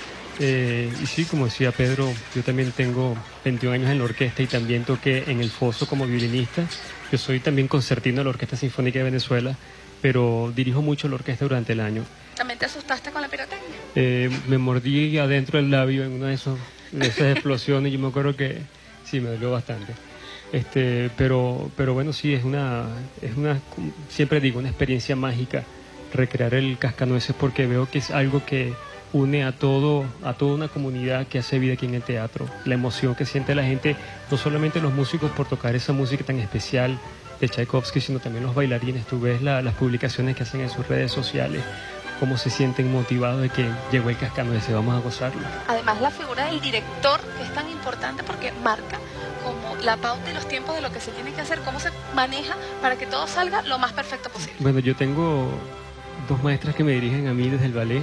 Y sí, como decía Pedro, yo también tengo 21 años en la orquesta y también toqué en el foso como violinista. Yo soy también concertino de la Orquesta Sinfónica de Venezuela, pero dirijo mucho la orquesta durante el año. ¿También te asustaste con la pirotecnia? Me mordí adentro del labio en una de esas explosiones y yo me acuerdo que sí, me dolió bastante. Pero bueno, sí, es una, siempre digo, una experiencia mágica recrear el Cascanueces, porque veo que es algo que une a toda una comunidad que hace vida aquí en el teatro. La emoción que siente la gente, no solamente los músicos por tocar esa música tan especial de Tchaikovsky, sino también los bailarines. Tú ves las publicaciones que hacen en sus redes sociales, cómo se sienten motivados de que llegó el Cascanueces, vamos a gozarlo. Además, la figura del director, que es tan importante porque marca como la pauta y los tiempos de lo que se tiene que hacer, cómo se maneja para que todo salga lo más perfecto posible. Bueno, yo tengo dos maestras que me dirigen a mí desde el ballet.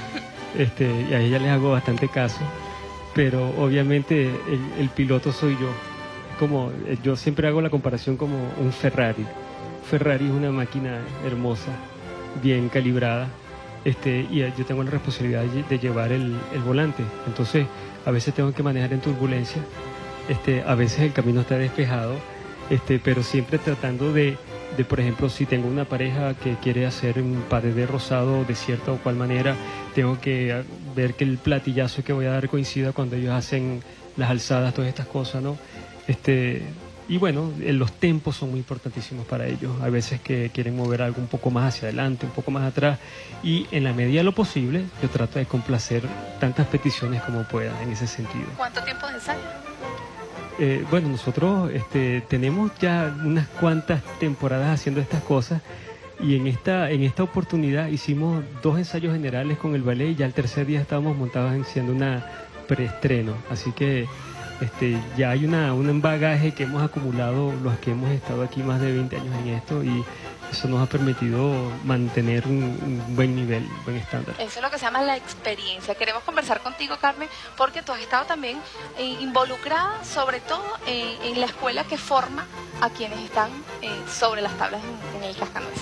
Y a ella les hago bastante caso, pero obviamente el piloto soy yo. Yo siempre hago la comparación como un Ferrari. Ferrari es una máquina hermosa, bien calibrada, y yo tengo la responsabilidad de llevar el volante. Entonces, a veces tengo que manejar en turbulencia, a veces el camino está despejado, pero siempre tratando de, por ejemplo, si tengo una pareja que quiere hacer un paredé rosado de cierta o cual manera, tengo que ver que el platillazo que voy a dar coincida cuando ellos hacen las alzadas, todas estas cosas, ¿no? Y bueno, los tempos son muy importantísimos para ellos. A veces que quieren mover algo un poco más hacia adelante, un poco más atrás. Y en la medida de lo posible, yo trato de complacer tantas peticiones como pueda en ese sentido. ¿Cuánto tiempo de ensayo? Bueno, nosotros tenemos ya unas cuantas temporadas haciendo estas cosas. Y en esta oportunidad hicimos 2 ensayos generales con el ballet y ya el tercer día estábamos montados haciendo una preestreno. Así que ya hay un bagaje que hemos acumulado los que hemos estado aquí más de 20 años en esto y eso nos ha permitido mantener un buen nivel, un buen estándar. Eso es lo que se llama la experiencia. Queremos conversar contigo, Carmen, porque tú has estado también involucrada, sobre todo en la escuela que forma a quienes están sobre las tablas en el Cascanueces.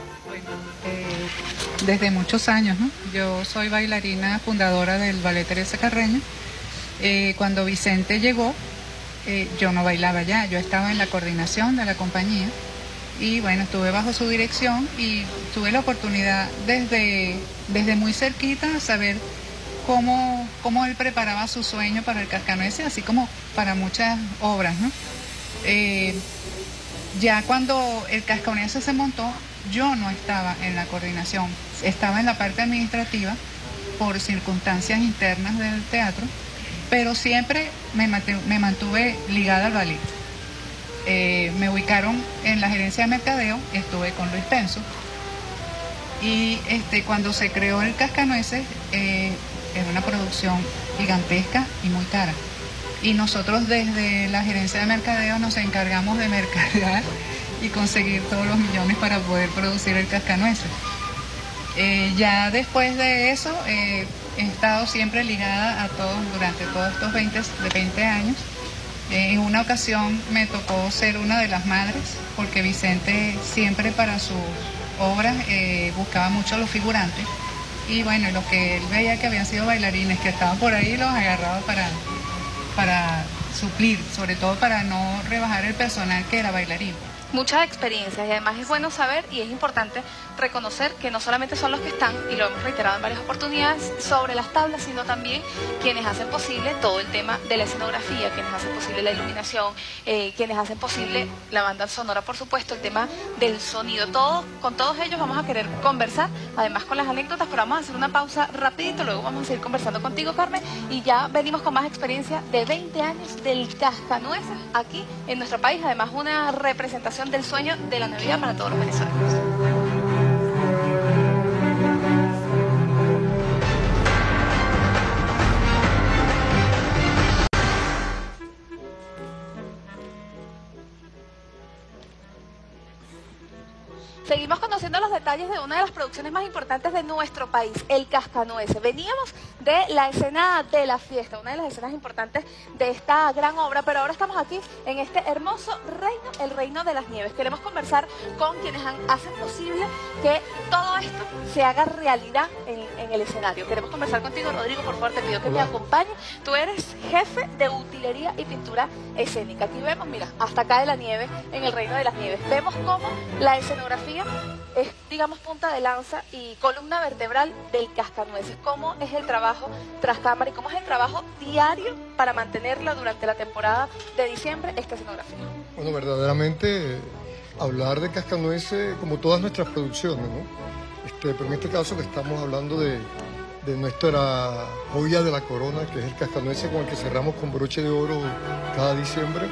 Desde muchos años, ¿no? Yo soy bailarina fundadora del Ballet Teresa Carreño. Cuando Vicente llegó, yo no bailaba ya, yo estaba en la coordinación de la compañía y bueno, estuve bajo su dirección y tuve la oportunidad desde muy cerquita saber cómo él preparaba su sueño para el Cascanueces, así como para muchas obras, ¿no? Ya cuando el Cascanueces se montó, yo no estaba en la coordinación, estaba en la parte administrativa por circunstancias internas del teatro, pero siempre me mantuve ligada al ballet. Me ubicaron en la gerencia de mercadeo, estuve con Luis Penso, y cuando se creó el Cascanueces, era una producción gigantesca y muy cara. Y nosotros desde la gerencia de mercadeo nos encargamos de mercadear y conseguir todos los millones para poder producir el Cascanueces. Ya después de eso he estado siempre ligada a todos durante todos estos 20 años. En una ocasión me tocó ser una de las madres porque Vicente siempre para sus obras buscaba mucho a los figurantes y bueno, los que él veía que habían sido bailarines que estaban por ahí los agarraba para suplir, sobre todo para no rebajar el personal que era bailarín. Muchas experiencias y además es bueno saber y es importante reconocer que no solamente son los que están, y lo hemos reiterado en varias oportunidades, sobre las tablas, sino también quienes hacen posible todo el tema de la escenografía, quienes hacen posible la iluminación, quienes hacen posible la banda sonora, por supuesto, el tema del sonido. Con todos ellos vamos a querer conversar, además con las anécdotas, pero vamos a hacer una pausa rapidito, luego vamos a seguir conversando contigo, Carmen, y ya venimos con más experiencia de 20 años del Cascanueces aquí en nuestro país, además una representación del sueño de la Navidad para todos los venezolanos. Seguimos conociendo los detalles de una de las producciones más importantes de nuestro país, el Cascanueces. Veníamos de la escena de la fiesta, una de las escenas importantes de esta gran obra, pero ahora estamos aquí en este hermoso reino, el Reino de las Nieves. Queremos conversar con quienes hacen posible que todo esto se haga realidad en el escenario. Queremos conversar contigo, Rodrigo, por favor, te pido que me acompañes. Tú eres jefe de utilería y pintura escénica. Aquí vemos, mira, hasta acá de la nieve en el Reino de las Nieves. Vemos cómo la escenografía es, digamos, punta de lanza y columna vertebral del Cascanueces. ¿Cómo es el trabajo tras cámara y cómo es el trabajo diario para mantenerla durante la temporada de diciembre, esta escenografía? Bueno, verdaderamente hablar de Cascanueces, como todas nuestras producciones, ¿no? Pero en este caso que estamos hablando de nuestra joya de la corona, que es el Cascanueces con el que cerramos con broche de oro cada diciembre,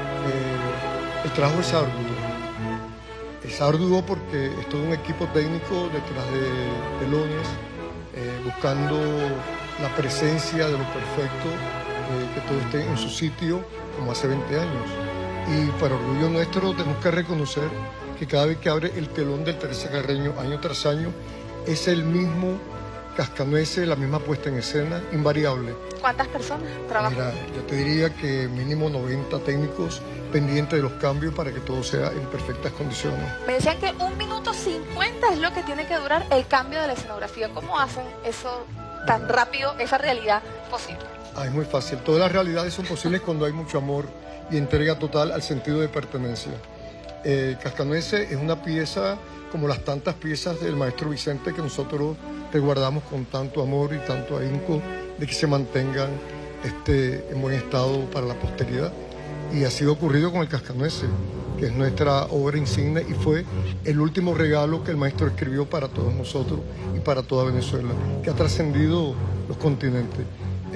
el trabajo es arduo. Es arduo porque es todo un equipo técnico detrás de telones, buscando la presencia de lo perfecto, que todo esté en su sitio, como hace 20 años. Y para orgullo nuestro tenemos que reconocer que cada vez que abre el telón del Teresa Carreño, año tras año, es el mismo Cascanueces, la misma puesta en escena, invariable. ¿Cuántas personas trabajan? Mira, yo te diría que mínimo 90 técnicos pendientes de los cambios para que todo sea en perfectas condiciones. Me decían que 1 minuto 50 es lo que tiene que durar el cambio de la escenografía. ¿Cómo hacen eso tan rápido, esa realidad posible? Es muy fácil. Todas las realidades son posibles cuando hay mucho amor y entrega total al sentido de pertenencia. Cascanueces es una pieza como las tantas piezas del maestro Vicente que nosotros resguardamos con tanto amor y tanto ahínco de que se mantengan en buen estado para la posteridad. Y así ha ocurrido con el Cascanueces, que es nuestra obra insignia y fue el último regalo que el maestro escribió para todos nosotros y para toda Venezuela, que ha trascendido los continentes.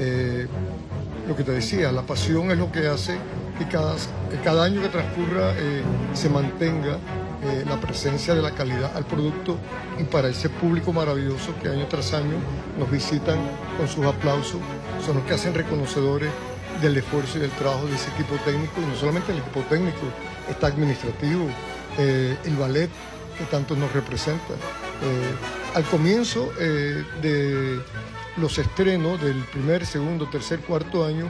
Lo que te decía, la pasión es lo que hace que cada año que transcurra se mantenga la presencia de la calidad al producto, y para ese público maravilloso que año tras año nos visitan con sus aplausos, son los que hacen reconocedores del esfuerzo y del trabajo de ese equipo técnico, y no solamente el equipo técnico, está administrativo, el ballet que tanto nos representa. Al comienzo de los estrenos del primer, segundo, tercer, cuarto año,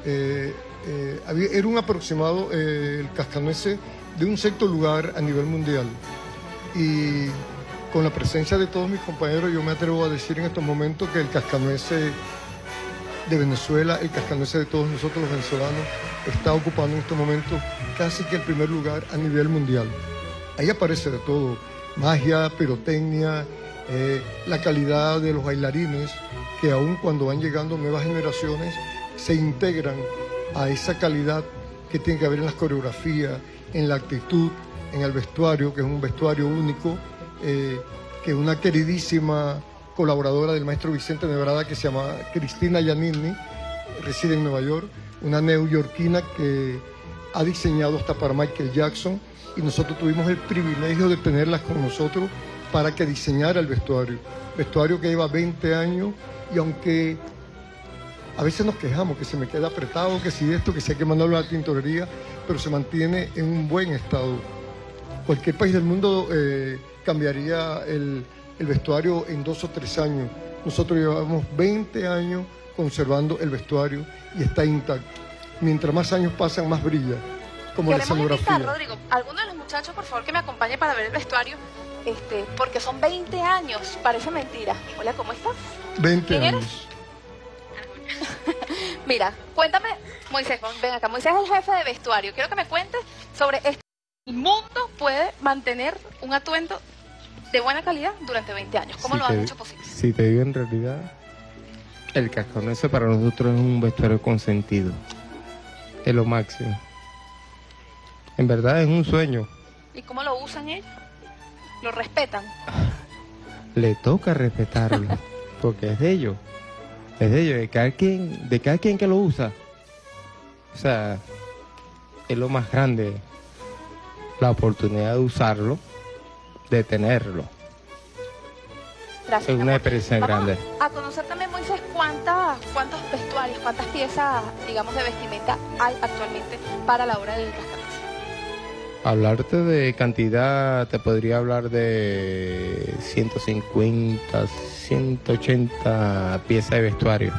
era un aproximado el Cascanueces de un sexto lugar a nivel mundial, y con la presencia de todos mis compañeros yo me atrevo a decir en estos momentos que el Cascanueces de Venezuela, el Cascanueces de todos nosotros los venezolanos, está ocupando en estos momentos casi que el primer lugar a nivel mundial. Ahí aparece de todo: magia, pirotecnia, la calidad de los bailarines, que aun cuando van llegando nuevas generaciones se integran a esa calidad que tiene que haber en las coreografías, en la actitud, en el vestuario, que es un vestuario único, que una queridísima colaboradora del maestro Vicente Nebrada, que se llama Cristina Giannini, reside en Nueva York, una neoyorquina que ha diseñado hasta para Michael Jackson, y nosotros tuvimos el privilegio de tenerlas con nosotros para que diseñara el vestuario que lleva 20 años, y aunque a veces nos quejamos que se me queda apretado, que si esto, que si hay que mandarlo a la tintorería, pero se mantiene en un buen estado. Cualquier país del mundo cambiaría el vestuario en 2 o 3 años. Nosotros llevamos 20 años conservando el vestuario y está intacto. Mientras más años pasan, más brilla, como la escenografía. Queremos invitar, Rodrigo, a alguno de los muchachos, por favor, que me acompañe para ver el vestuario, porque son 20 años, parece mentira. Hola, ¿cómo estás? 20 ¿Quién años. eres? Mira, cuéntame, Moisés, ven acá. Moisés es el jefe de vestuario. Quiero que me cuentes sobre esto. ¿El mundo puede mantener un atuendo de buena calidad durante 20 años? ¿Cómo lo han hecho posible? Si te digo, en realidad, el Cascanueces para nosotros es un vestuario consentido. Es lo máximo. En verdad es un sueño. ¿Y cómo lo usan ellos? ¿Lo respetan? Le toca respetarlo, porque es de ellos. Es de ellos, de cada quien que lo usa. O sea, es lo más grande, la oportunidad de usarlo, de tenerlo. Gracias. Es una experiencia grande. A conocer también, Moisés, cuántos vestuarios, cuántas piezas, digamos, de vestimenta hay actualmente para la obra del Cascanueces. Hablarte de cantidad, te podría hablar de 150, 180 piezas de vestuario.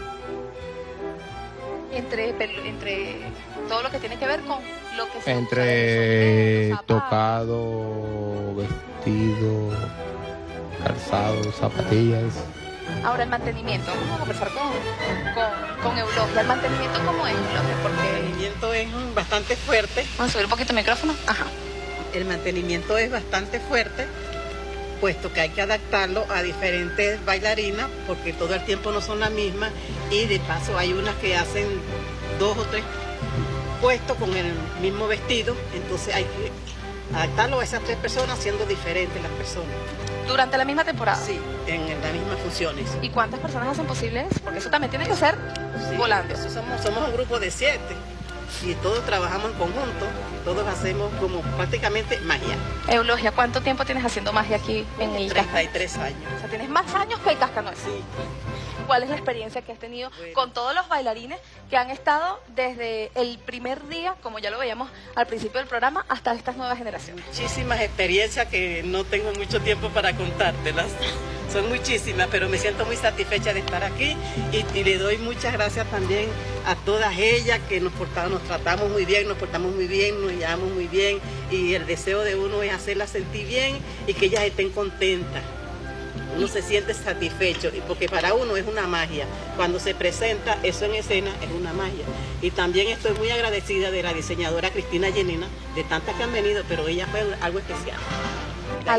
Entre todo lo que tiene que ver con lo que se Entre tocado, vestido, calzado, zapatillas. Ahora el mantenimiento, vamos a conversar con Eulogia. ¿El mantenimiento cómo es, Eulogia? Porque el mantenimiento es bastante fuerte. Vamos a subir un poquito el micrófono. Ajá. El mantenimiento es bastante fuerte, puesto que hay que adaptarlo a diferentes bailarinas, porque todo el tiempo no son las mismas, y de paso hay unas que hacen 2 o 3 puestos con el mismo vestido, entonces hay que adaptarlo a esas 3 personas siendo diferentes las personas. ¿Durante la misma temporada? Sí, en las mismas funciones. ¿Y cuántas personas hacen posible eso? Porque eso también tiene que ser volando. Eso somos un grupo de 7 y todos trabajamos en conjunto, todos hacemos como prácticamente magia. Eulogia, ¿cuánto tiempo tienes haciendo magia aquí en el 33 años. O sea, tienes más años que el Cascanueces. Sí. ¿Cuál es la experiencia que has tenido con todos los bailarines que han estado desde el primer día, como ya lo veíamos al principio del programa, hasta estas nuevas generaciones? Muchísimas experiencias que no tengo mucho tiempo para contártelas. Son muchísimas, pero me siento muy satisfecha de estar aquí y le doy muchas gracias también a todas ellas que nos tratamos muy bien, nos portamos muy bien, nos llevamos muy bien, y el deseo de uno es hacerlas sentir bien y que ellas estén contentas. Uno se siente satisfecho, porque para uno es una magia. Cuando se presenta eso en escena es una magia. Y también estoy muy agradecida de la diseñadora Cristina Giannini, de tantas que han venido, pero ella fue algo especial.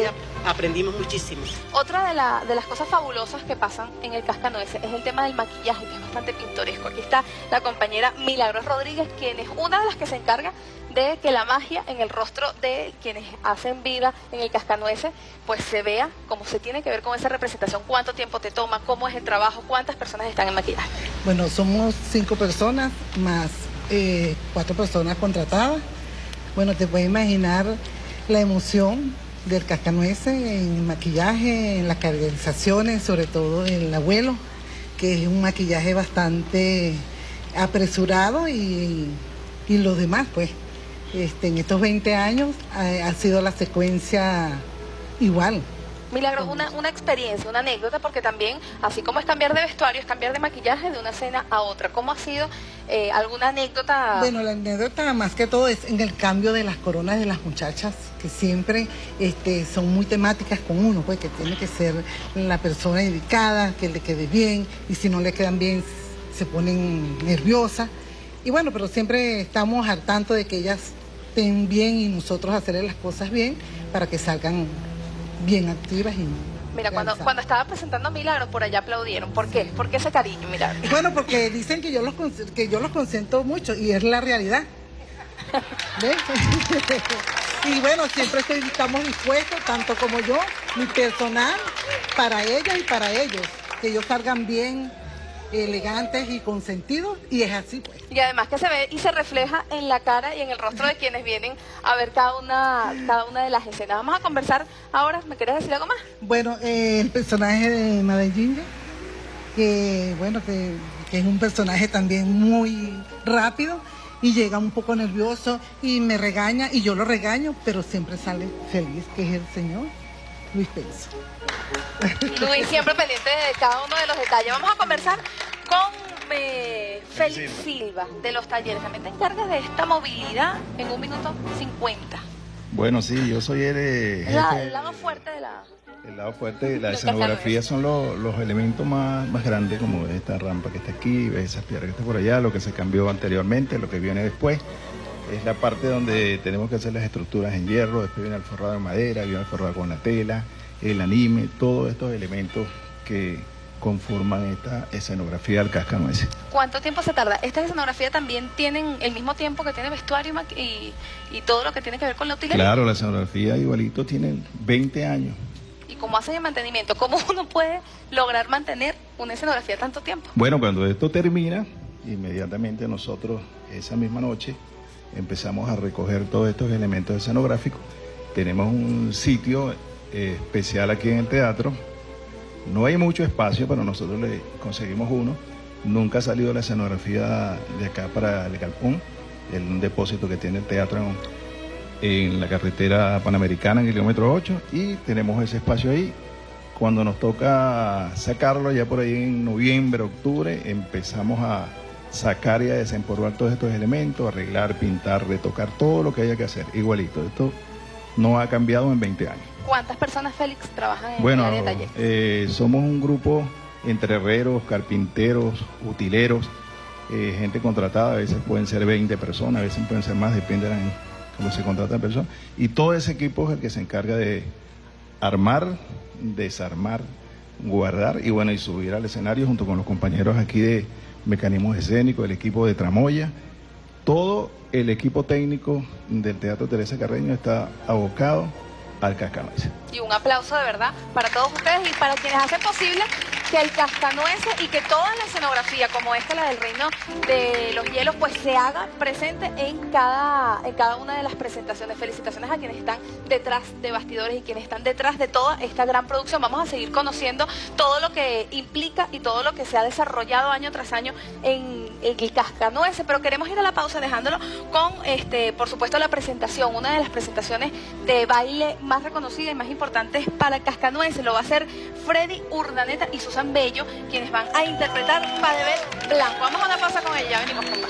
aprendimos muchísimo. Otra de las cosas fabulosas que pasan en el Cascanueces es el tema del maquillaje, que es bastante pintoresco. Aquí está la compañera Milagros Rodríguez, quien es una de las que se encarga de que la magia en el rostro de quienes hacen vida en el Cascanueces pues se vea como se tiene que ver con esa representación. ¿Cuánto tiempo te toma? ¿Cómo es el trabajo? ¿Cuántas personas están en maquillaje? Bueno, somos 5 personas más 4 personas contratadas. Bueno, te puedes imaginar la emoción del Cascanueces en el maquillaje, en las caracterizaciones, sobre todo el abuelo, que es un maquillaje bastante apresurado y los demás, pues. En estos 20 años ha sido la secuencia igual. Milagros, una experiencia, una anécdota, porque también, así como es cambiar de vestuario, es cambiar de maquillaje de una escena a otra. ¿Cómo ha sido alguna anécdota? Bueno, la anécdota más que todo es en el cambio de las coronas de las muchachas, que siempre son muy temáticas con uno, pues que tiene que ser la persona indicada, que le quede bien, y si no le quedan bien se ponen nerviosas. Y bueno, pero siempre estamos al tanto de que ellas estén bien y nosotros hacerle las cosas bien para que salgan bien activas y... Mira, cuando estaba presentando a Milagros, por allá aplaudieron. ¿Por qué? ¿Por qué ese cariño, Milagros? Bueno, porque dicen que yo los consiento mucho y es la realidad. ¿Ves? Y bueno, siempre estamos dispuestos, tanto como yo, mi personal, para ellas y para ellos, que ellos salgan bien, elegantes y consentidos, y es así, pues. Y además que se ve y se refleja en la cara y en el rostro de quienes vienen a ver cada una de las escenas. Vamos a conversar ahora. ¿Me quieres decir algo más? Bueno, el personaje de Medellín, que bueno, que es un personaje también muy rápido y llega un poco nervioso y me regaña y yo lo regaño, pero siempre sale feliz, que es el señor Luis Penso. Luis, siempre pendiente de cada uno de los detalles. Vamos a conversar con Félix Silva, de los talleres. También te encargas de esta movilidad en 1 minuto 50. Bueno, sí, yo soy el lado fuerte de la... El lado fuerte de la escenografía son los elementos más grandes, como esta rampa que está aquí, esas piedras que están por allá, lo que se cambió anteriormente, lo que viene después. Es la parte donde tenemos que hacer las estructuras en hierro, después viene el forrado en madera, viene el forrado con la tela, el anime, todos estos elementos que conforman esta escenografía del Cascanueces. ¿Cuánto tiempo se tarda? ¿Estas escenografías también tienen el mismo tiempo que tiene vestuario y todo lo que tiene que ver con la utilería? Claro, la escenografía igualito tiene 20 años. ¿Y cómo hacen el mantenimiento? ¿Cómo uno puede lograr mantener una escenografía tanto tiempo? Bueno, cuando esto termina, inmediatamente nosotros esa misma noche empezamos a recoger todos estos elementos escenográficos. Tenemos un sitio especial aquí en el teatro. No hay mucho espacio, pero nosotros le conseguimos uno. Nunca ha salido la escenografía de acá para el Galpón, un depósito que tiene el teatro en la carretera Panamericana, en el kilómetro 8, y tenemos ese espacio ahí. Cuando nos toca sacarlo, ya por ahí en noviembre, octubre, empezamos a sacar y a desempolvar todos estos elementos, arreglar, pintar, retocar, todo lo que haya que hacer, igualito. Esto no ha cambiado en 20 años. ¿Cuántas personas, Félix, trabajan en el área de taller? Somos un grupo entre herreros, carpinteros, utileros, gente contratada, a veces pueden ser 20 personas, a veces pueden ser más, depende de cómo se contratan personas. Y todo ese equipo es el que se encarga de armar, desarmar, guardar y bueno, y subir al escenario junto con los compañeros aquí de mecanismos escénicos, el equipo de tramoya. Todo el equipo técnico del Teatro Teresa Carreño está abocado al Cascanueces. Y un aplauso de verdad para todos ustedes y para quienes hacen posible que el Cascanueces y que toda la escenografía como esta, la del Reino de los Hielos, pues se haga presente en cada una de las presentaciones. Felicitaciones a quienes están detrás de bastidores y quienes están detrás de toda esta gran producción. Vamos a seguir conociendo todo lo que implica y todo lo que se ha desarrollado año tras año en el Cascanueces, pero queremos ir a la pausa dejándolo con, por supuesto, la presentación, una de las presentaciones de baile más reconocida y más importantes para el Cascanueces. Lo va a hacer Freddy Urdaneta y Susan Bello, quienes van a interpretar Padebel Blanco. Vamos a una pausa con ella, venimos con más.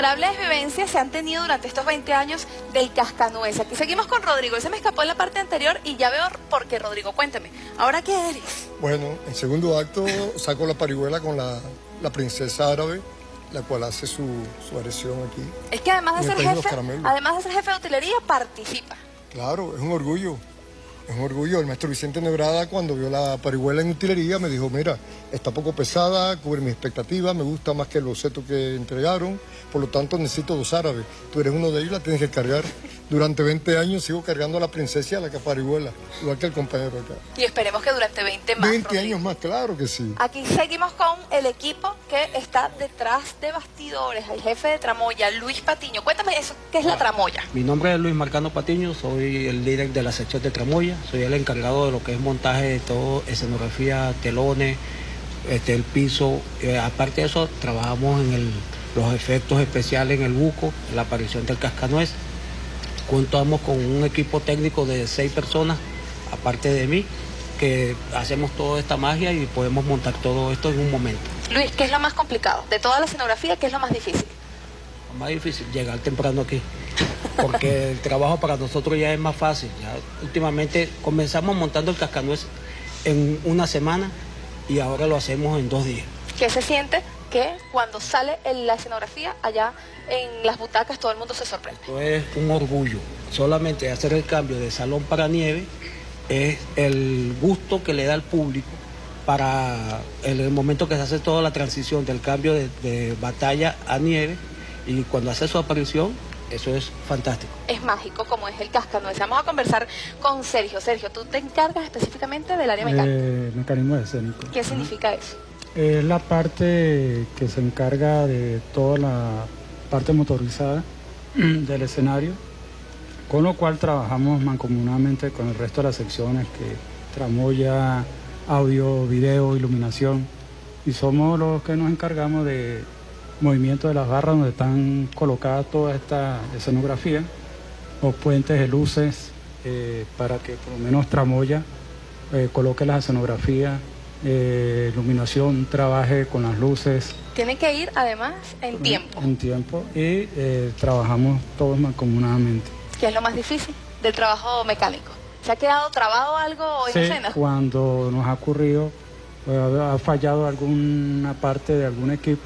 inolvidables vivencias se han tenido durante estos 20 años del Cascanueces. Aquí seguimos con Rodrigo. Él se me escapó en la parte anterior y ya veo por qué. Rodrigo, cuéntame, ¿ahora qué eres? Bueno, en segundo acto saco la parihuela con la princesa árabe, la cual hace su aparición aquí. Es que además de ser jefe de utilería, participa. Claro, es un orgullo. Es un orgullo. El maestro Vicente Nebrada, cuando vio la parihuela en utilería, me dijo, mira, está poco pesada, cubre mis expectativas, me gusta más que el boceto que entregaron, por lo tanto necesito 2 árabes. Tú eres uno de ellos, la tienes que cargar. Durante 20 años sigo cargando a la princesa y a la parihuela, igual que el compañero acá. Y esperemos que durante 20 más, 20 Rodrigo. años más, claro que sí. Aquí seguimos con el equipo que está detrás de bastidores, el jefe de tramoya, Luis Patiño. Cuéntame eso, ¿qué es la tramoya? Mi nombre es Luis Marcano Patiño, soy el líder de la sección de tramoya, soy el encargado de lo que es montaje de todo, escenografía, telones, el piso. Aparte de eso, trabajamos en los efectos especiales en el buco, en la aparición del Cascanueces. Contamos con un equipo técnico de 6 personas, aparte de mí, que hacemos toda esta magia y podemos montar todo esto en un momento. Luis, ¿qué es lo más complicado? De toda la escenografía, ¿qué es lo más difícil? Lo más difícil, llegar temprano aquí, porque el trabajo para nosotros ya es más fácil. Ya últimamente comenzamos montando el Cascanueces en una semana y ahora lo hacemos en 2 días. ¿Qué se siente que cuando sale la escenografía allá en las butacas todo el mundo se sorprende? Esto es un orgullo. Solamente hacer el cambio de salón para nieve es el gusto que le da al público para el momento que se hace toda la transición del cambio de batalla a nieve, y cuando hace su aparición, eso es fantástico. Es mágico como es el Cascanueces. Vamos a conversar con Sergio. Sergio, tú te encargas específicamente del área mecánica. Mecanismo escénico. ¿Qué significa eso? Es la parte que se encarga de toda la parte motorizada del escenario, con lo cual trabajamos mancomunadamente con el resto de las secciones, que tramoya, audio, video, iluminación, y somos los que nos encargamos de movimiento de las barras donde están colocadas toda esta escenografía, los puentes de luces, para que por lo menos tramoya coloque las escenografías, iluminación, trabaje con las luces. Tienen que ir además en tiempo. En tiempo, y trabajamos todos mancomunadamente. ¿Qué es lo más difícil del trabajo mecánico? ¿Se ha quedado trabado algo en escena? Cuando nos ha ocurrido, ha fallado alguna parte de algún equipo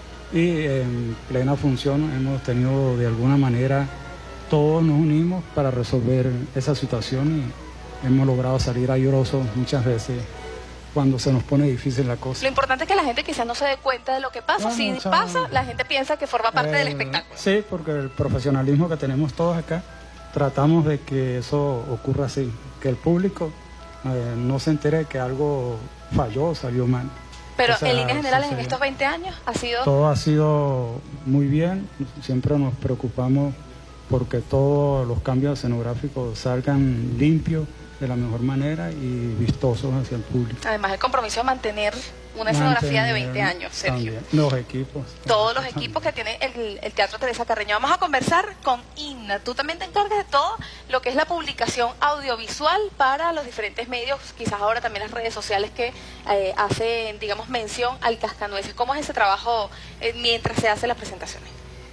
y en plena función hemos tenido de alguna manera, todos nos unimos para resolver esa situación y hemos logrado salir airosos muchas veces cuando se nos pone difícil la cosa. Lo importante es que la gente quizás no se dé cuenta de lo que pasa. Si pasa, la gente piensa que forma parte del espectáculo. Sí, porque el profesionalismo que tenemos todos acá, tratamos de que eso ocurra así, que el público no se entere de que algo falló, salió mal. Pero en líneas generales, en estos 20 años, ha sido... Todo ha sido muy bien, siempre nos preocupamos porque todos los cambios escenográficos salgan limpios, de la mejor manera y vistosos hacia el público. Además, el compromiso de mantener una escenografía de 20 años, Sergio. También. Los equipos. Todos los equipos que tiene el Teatro Teresa Carreño. Vamos a conversar con Inna. Tú también te encargas de todo lo que es la publicación audiovisual para los diferentes medios, quizás ahora también las redes sociales que hacen, digamos, mención al Cascanueces. ¿Cómo es ese trabajo mientras se hacen las presentaciones?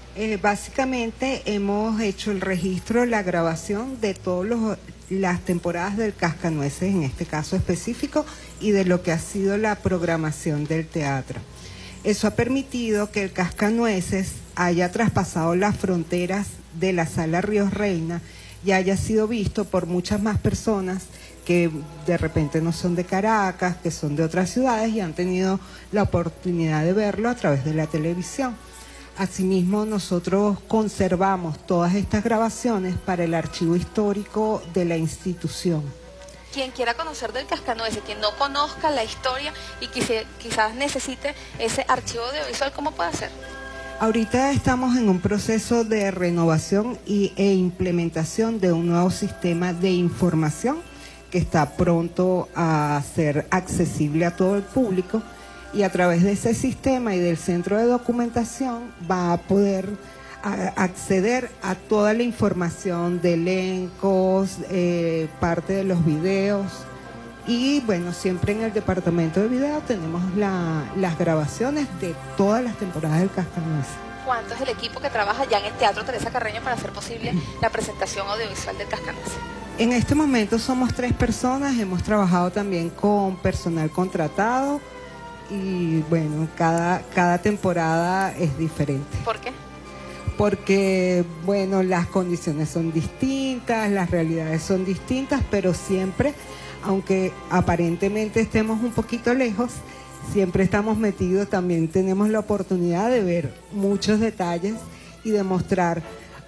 Básicamente hemos hecho el registro, la grabación de todas las temporadas del Cascanueces, en este caso específico, y de lo que ha sido la programación del teatro. Eso ha permitido que el Cascanueces haya traspasado las fronteras de la Sala Ríos Reina y haya sido visto por muchas más personas que de repente no son de Caracas, que son de otras ciudades y han tenido la oportunidad de verlo a través de la televisión. Asimismo, nosotros conservamos todas estas grabaciones para el archivo histórico de la institución. Quien quiera conocer del Cascanueces, quien no conozca la historia y quizás necesite ese archivo audiovisual, ¿cómo puede hacer? Ahorita estamos en un proceso de renovación e implementación de un nuevo sistema de información que está pronto a ser accesible a todo el público. Y a través de ese sistema y del centro de documentación va a poder acceder a toda la información de elencos, parte de los videos. Y bueno, siempre en el departamento de video tenemos las grabaciones de todas las temporadas del Cascanueces. cuánto es el equipo que trabaja ya en el Teatro Teresa Carreño para hacer posible la presentación audiovisual del Cascanueces? En este momento somos 3 personas, hemos trabajado también con personal contratado y bueno, cada temporada es diferente. ¿Por qué? Porque, bueno, las condiciones son distintas, las realidades son distintas, pero siempre, aunque aparentemente estemos un poquito lejos, siempre estamos metidos, también tenemos la oportunidad de ver muchos detalles y de mostrar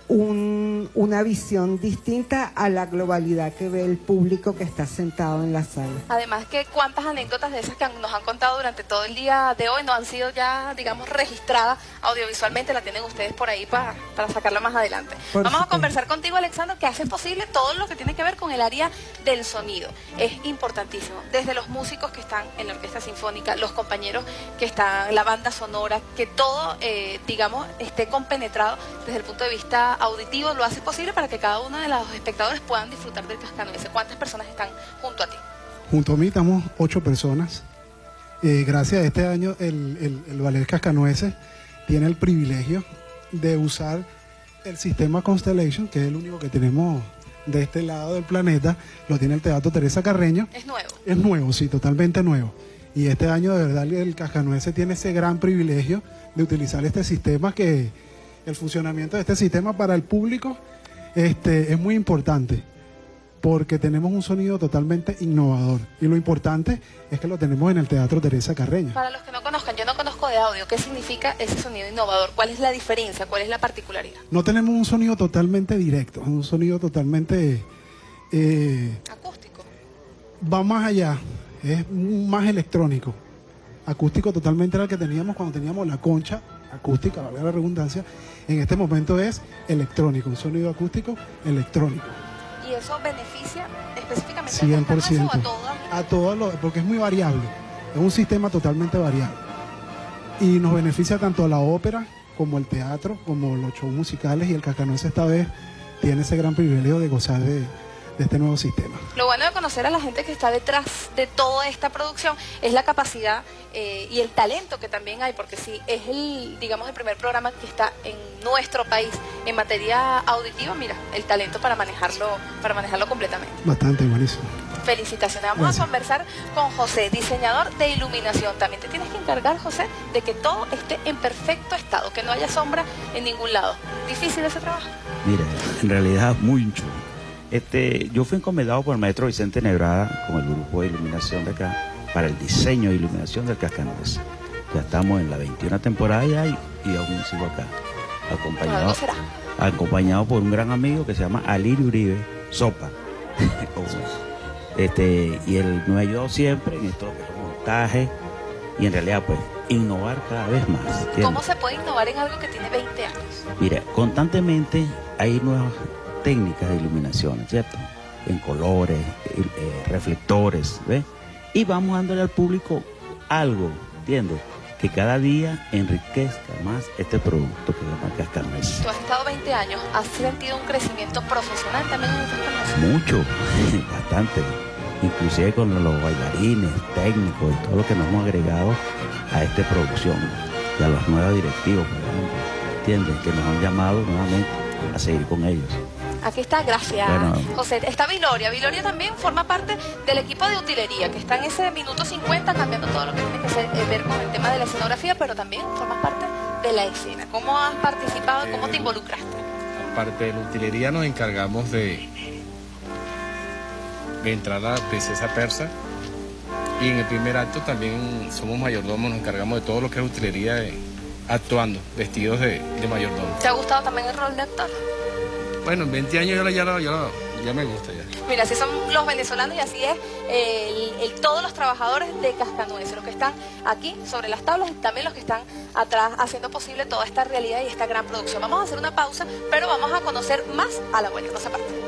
una visión distinta a la globalidad que ve el público que está sentado en la sala. Además que cuántas anécdotas de esas que nos han contado durante todo el día de hoy no han sido ya, digamos, registradas audiovisualmente, la tienen ustedes por ahí para sacarla más adelante. Vamos a conversar contigo, Alexandro, que hace posible todo lo que tiene que ver con el área del sonido. Es importantísimo, desde los músicos que están en la orquesta sinfónica, los compañeros que están, la banda sonora, que todo, digamos, esté compenetrado desde el punto de vista auditivo, lo hace posible para que cada uno de los espectadores puedan disfrutar del Cascanueces. ¿Cuántas personas están junto a ti? Junto a mí estamos 8 personas. Gracias a este año el Ballet Cascanueces tiene el privilegio de usar el sistema Constellation, que es el único que tenemos de este lado del planeta. Lo tiene el Teatro Teresa Carreño. ¿Es nuevo? Es nuevo, sí, totalmente nuevo. Y este año de verdad el Cascanueces tiene ese gran privilegio de utilizar este sistema, que el funcionamiento de este sistema para el público es muy importante, porque tenemos un sonido totalmente innovador. Y lo importante es que lo tenemos en el Teatro Teresa Carreño. Para los que no conozcan, yo no conozco de audio, ¿qué significa ese sonido innovador? ¿Cuál es la diferencia? ¿Cuál es la particularidad? No tenemos un sonido totalmente directo, un sonido totalmente... acústico. Va más allá, es más electrónico. Acústico totalmente era el que teníamos cuando teníamos la concha acústica, valga la redundancia. En este momento es electrónico, un sonido acústico electrónico. ¿Y eso beneficia específicamente 100%. a todos? Porque es muy variable, es un sistema totalmente variable. Y nos beneficia tanto a la ópera como el teatro, como los shows musicales, y el Cascanueces esta vez tiene ese gran privilegio de gozar de este nuevo sistema. Lo bueno de conocer a la gente que está detrás de toda esta producción es la capacidad y el talento que también hay, porque si es el primer programa que está en nuestro país en materia auditiva, mira, el talento para manejarlo completamente. Bastante, buenísimo. Felicitaciones. Vamos a conversar con José, diseñador de iluminación. También te tienes que encargar, José, de que todo esté en perfecto estado, que no haya sombra en ningún lado. ¿Difícil ese trabajo? Mira, en realidad mucho. Yo fui encomendado por el maestro Vicente Nebrada con el grupo de iluminación de acá para el diseño de iluminación del Cascanueces. Ya estamos en la 21 temporada y aún sigo acá, acompañado por un gran amigo que se llama Alirio Uribe Sopa. Y él nos ha ayudado siempre en esto, montaje, y en realidad pues innovar cada vez más. ¿Entiendes? ¿Cómo se puede innovar en algo que tiene 20 años? Mira, constantemente hay nuevas técnicas de iluminación, ¿cierto? En colores, reflectores, ¿ves? Y vamos dándole al público algo, ¿entiendes? Que cada día enriquezca más este producto que se llama Cascanueces. Tú has estado 20 años, ¿has sentido un crecimiento profesional también en el Cascanueces? Mucho, bastante. Inclusive con los bailarines, técnicos y todo lo que nos hemos agregado a esta producción. Y a los nuevos directivos, por ejemplo, ¿entiendes? Que nos han llamado nuevamente a seguir con ellos. Aquí está, gracias, bueno, José. Está Viloria. Viloria también forma parte del equipo de utilería, que está en ese minuto 50 cambiando todo lo que tiene que ver con el tema de la escenografía, pero también formas parte de la escena. ¿Cómo has participado? ¿Cómo te involucraste? Aparte de la utilería nos encargamos de entrar a la princesa persa, y en el primer acto también somos mayordomos, nos encargamos de todo lo que es utilería, actuando, vestidos de mayordomo. ¿Te ha gustado también el rol de actor? Bueno, en 20 años ya me gusta ya. Mira, así son los venezolanos y así es todos los trabajadores de Cascanueces, los que están aquí sobre las tablas y también los que están atrás haciendo posible toda esta realidad y esta gran producción. Vamos a hacer una pausa, pero vamos a conocer más a la vuelta. No se aparten.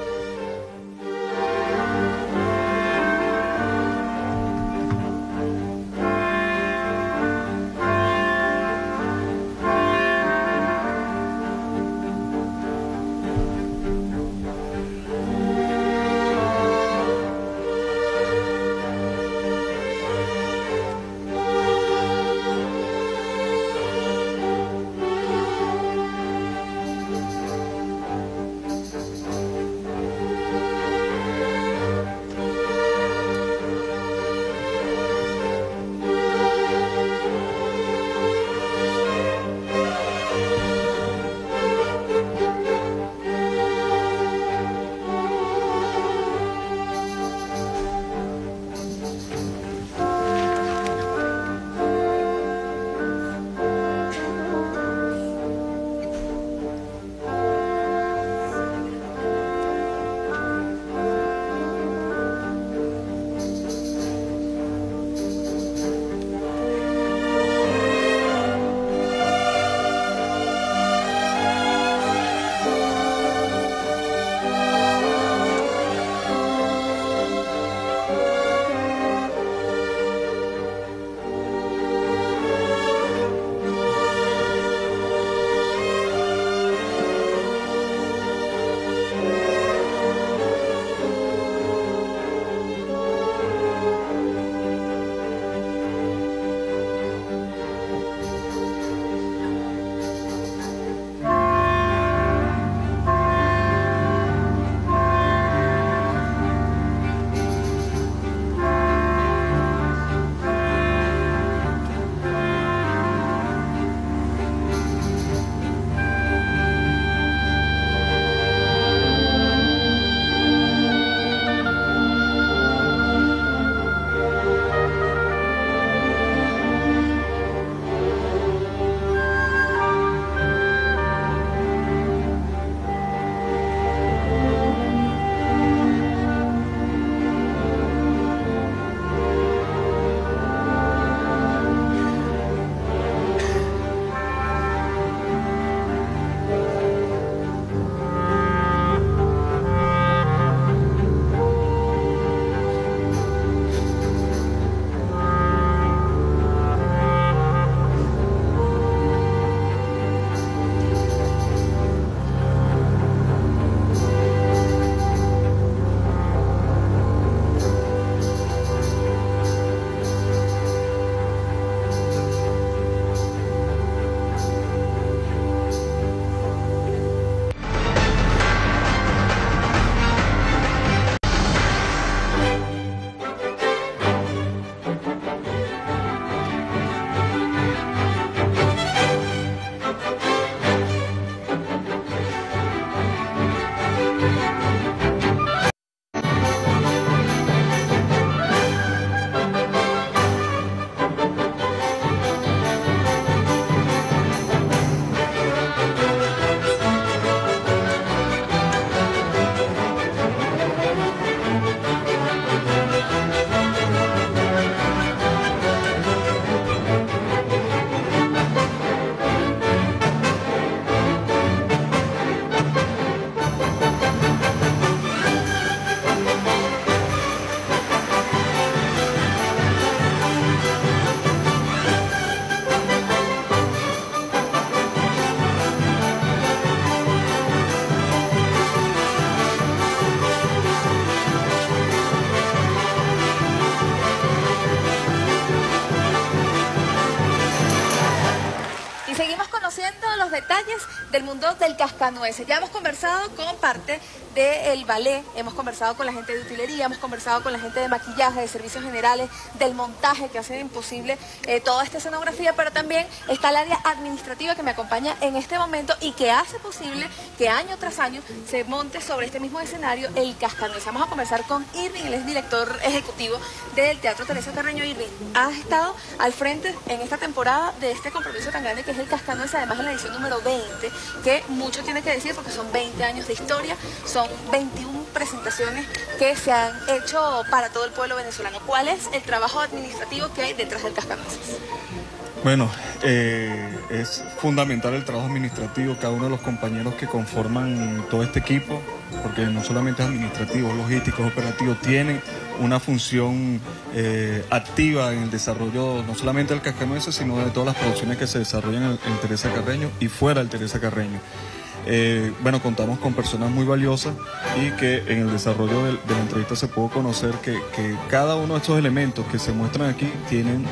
el Cascanueces. Ya hemos conversado con parte del ballet, hemos conversado con la gente de utilería, hemos conversado con la gente de maquillaje, de servicios generales, del montaje que hace imposible toda esta escenografía, pero también está el área administrativa que me acompaña en este momento y que hace posible que año tras año se monte sobre este mismo escenario el Cascanueces. Vamos a conversar con Irving, él es director ejecutivo del Teatro Teresa Carreño. Irving, has estado al frente en esta temporada de este compromiso tan grande que es el Cascanueces, además en la edición número 20, que mucho tiene que decir porque son 20 años de historia, son 21 presentaciones que se han hecho para todo el pueblo venezolano. ¿Cuál es el trabajo administrativo que hay detrás del Cascanueces? Bueno, es fundamental el trabajo administrativo, cada uno de los compañeros que conforman todo este equipo, porque no solamente es administrativo, logístico, operativo, tienen una función activa en el desarrollo no solamente del Cascanueces, sino de todas las producciones que se desarrollan en Teresa Carreño y fuera del Teresa Carreño. Bueno, contamos con personas muy valiosas y que en el desarrollo de la entrevista se pudo conocer que cada uno de estos elementos que se muestran aquí tienen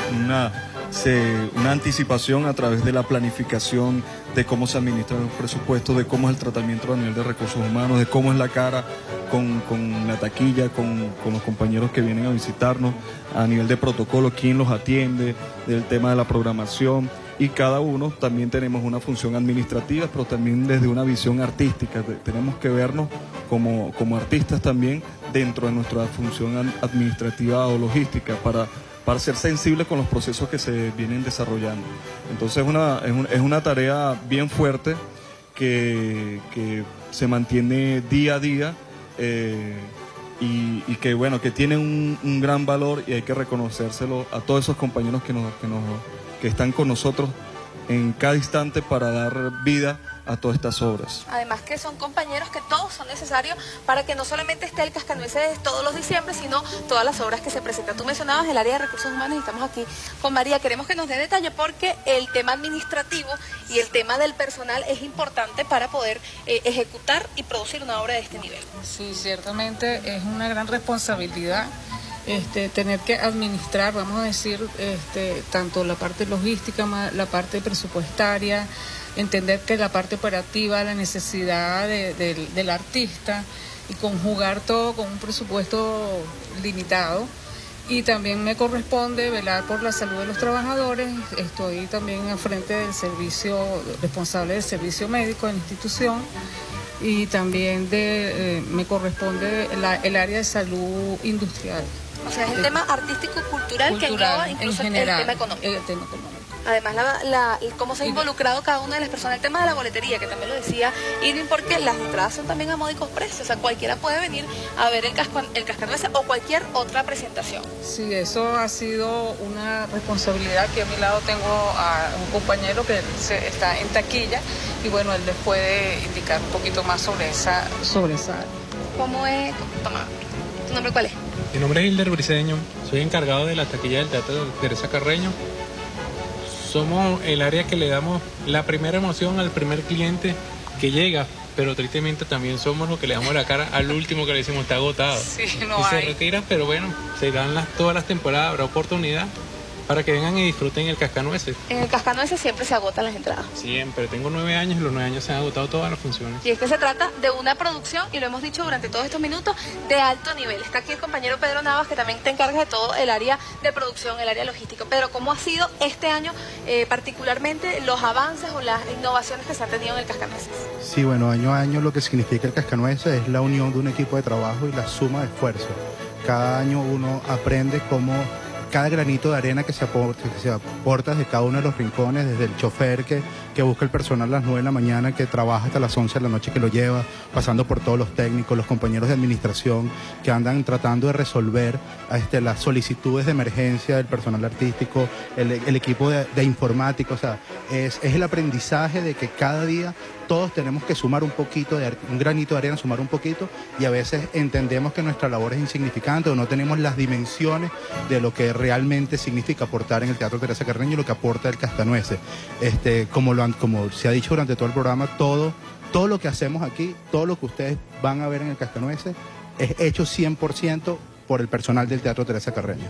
una anticipación a través de la planificación, de cómo se administran los presupuestos, de cómo es el tratamiento a nivel de recursos humanos, de cómo es la cara con la taquilla, con los compañeros que vienen a visitarnos, a nivel de protocolo, quién los atiende, del tema de la programación. Y cada uno también tenemos una función administrativa, pero también desde una visión artística. Tenemos que vernos como artistas también dentro de nuestra función administrativa o logística para ser sensibles con los procesos que se vienen desarrollando. Entonces es una tarea bien fuerte que se mantiene día a día y que bueno, que tiene un gran valor y hay que reconocérselo a todos esos compañeros que están con nosotros en cada instante para dar vida a todas estas obras. Además que son compañeros que todos son necesarios para que no solamente esté el Cascanueces todos los diciembre, sino todas las obras que se presentan. Tú mencionabas el área de recursos humanos y estamos aquí con María. Queremos que nos dé detalle porque el tema administrativo y el tema del personal es importante para poder ejecutar y producir una obra de este nivel. Sí, ciertamente es una gran responsabilidad. Tener que administrar, vamos a decir, tanto la parte logística, la parte presupuestaria, entender que la parte operativa, la necesidad del artista y conjugar todo con un presupuesto limitado. Y también me corresponde velar por la salud de los trabajadores. Estoy también al frente del servicio, responsable del servicio médico de la institución. Y también me corresponde el área de salud industrial. O sea, es el tema artístico-cultural que engloba incluso el tema económico. Además, cómo se ha involucrado cada una de las personas. El tema de la boletería, que también lo decía Irving, porque las entradas son también a módicos precios. O sea, cualquiera puede venir a ver el Cascanueces o cualquier otra presentación. Sí, eso ha sido una responsabilidad que a mi lado tengo a un compañero que está en taquilla y bueno, él les puede indicar un poquito más sobre esa área. ¿Cómo es? ¿Tu nombre cuál es? Mi nombre es Hilder Briceño, soy encargado de la taquilla del Teatro Teresa Carreño. Somos el área que le damos la primera emoción al primer cliente que llega, pero tristemente también somos los que le damos la cara al último que le decimos está agotado. Sí, se retira, pero bueno, se dan todas las temporadas, habrá oportunidad para que vengan y disfruten el Cascanueces. En el Cascanueces siempre se agotan las entradas. Siempre, tengo 9 años y los 9 años se han agotado todas las funciones. Y es que se trata de una producción, y lo hemos dicho durante todos estos minutos, de alto nivel. Está aquí el compañero Pedro Navas, que también te encarga de todo el área de producción, el área logística. Pedro, ¿cómo ha sido este año particularmente los avances o las innovaciones que se han tenido en el Cascanueces? Sí, bueno, año a año lo que significa el Cascanueces es la unión de un equipo de trabajo y la suma de esfuerzo. Cada año uno aprende cómo cada granito de arena que se aporta desde cada uno de los rincones, desde el chofer que busca el personal a las 9 de la mañana, que trabaja hasta las 11 de la noche, que lo lleva, pasando por todos los técnicos, los compañeros de administración que andan tratando de resolver las solicitudes de emergencia del personal artístico, el equipo de informática. O sea, es el aprendizaje de que cada día todos tenemos que sumar un poquito, un granito de arena, sumar un poquito, y a veces entendemos que nuestra labor es insignificante o no tenemos las dimensiones de lo que realmente significa aportar en el Teatro Teresa Carreño y lo que aporta el Cascanueces. Como se ha dicho durante todo el programa, todo lo que hacemos aquí, todo lo que ustedes van a ver en el Cascanueces es hecho 100% por el personal del Teatro Teresa Carreño.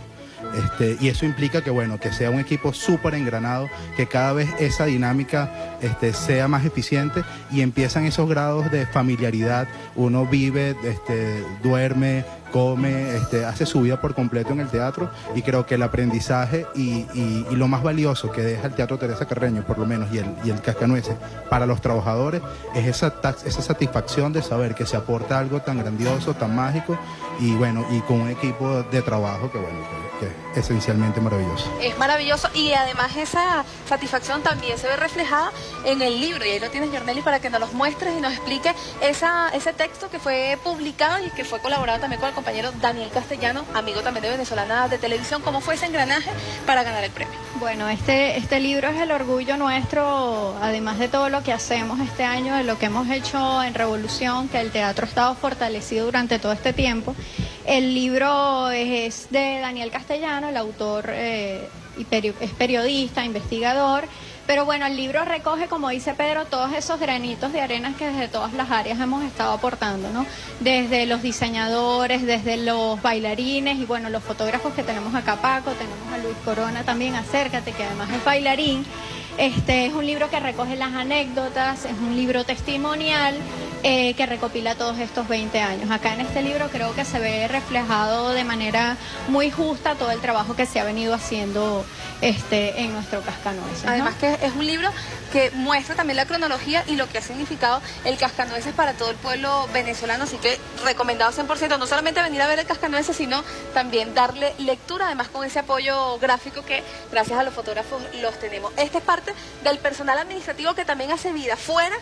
Y eso implica que, bueno, que sea un equipo súper engranado, que cada vez esa dinámica sea más eficiente y empiezan esos grados de familiaridad. Uno vive, duerme, come, hace su vida por completo en el teatro, y creo que el aprendizaje y lo más valioso que deja el Teatro Teresa Carreño, por lo menos, y el Cascanueces para los trabajadores, es esa satisfacción de saber que se aporta algo tan grandioso, tan mágico, y bueno, y con un equipo de trabajo que, bueno, que es esencialmente maravilloso. Es maravilloso, y además esa satisfacción también se ve reflejada en el libro, y ahí lo tienes, Yornelly, para que nos los muestres y nos explique ese texto que fue publicado y que fue colaborado también con el compañero Daniel Castellano, amigo también de Venezolana de Televisión. ¿Cómo fue ese engranaje para ganar el premio? Bueno, este libro es el orgullo nuestro, además de todo lo que hacemos este año, de lo que hemos hecho en Revolución, que el teatro ha estado fortalecido durante todo este tiempo. El libro es de Daniel Castellano, el autor es periodista, investigador, pero bueno, el libro recoge, como dice Pedro, todos esos granitos de arena que desde todas las áreas hemos estado aportando, ¿no? Desde los diseñadores, desde los bailarines y bueno, los fotógrafos que tenemos acá, Paco, tenemos a Luis Corona también, acércate, que además es bailarín. Es un libro que recoge las anécdotas, es un libro testimonial que recopila todos estos 20 años. Acá en este libro creo que se ve reflejado de manera muy justa todo el trabajo que se ha venido haciendo en nuestro Cascanueces, ¿no? Además que es un libro que muestra también la cronología y lo que ha significado el Cascanueces para todo el pueblo venezolano, así que recomendado 100%, no solamente venir a ver el Cascanueces, sino también darle lectura, además con ese apoyo gráfico que gracias a los fotógrafos los tenemos. Este es parte del personal administrativo que también hace vida fuera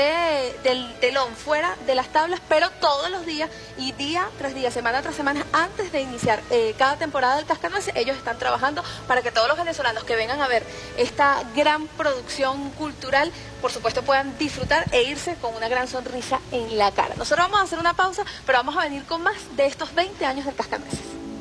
del telón, fuera de las tablas, pero todos los días y día tras día, semana tras semana, antes de iniciar cada temporada del Cascanueces, ellos están trabajando para que todos los venezolanos que vengan a ver esta gran producción cultural, por supuesto, puedan disfrutar e irse con una gran sonrisa en la cara. Nosotros vamos a hacer una pausa, pero vamos a venir con más de estos 20 años del Cascanueces.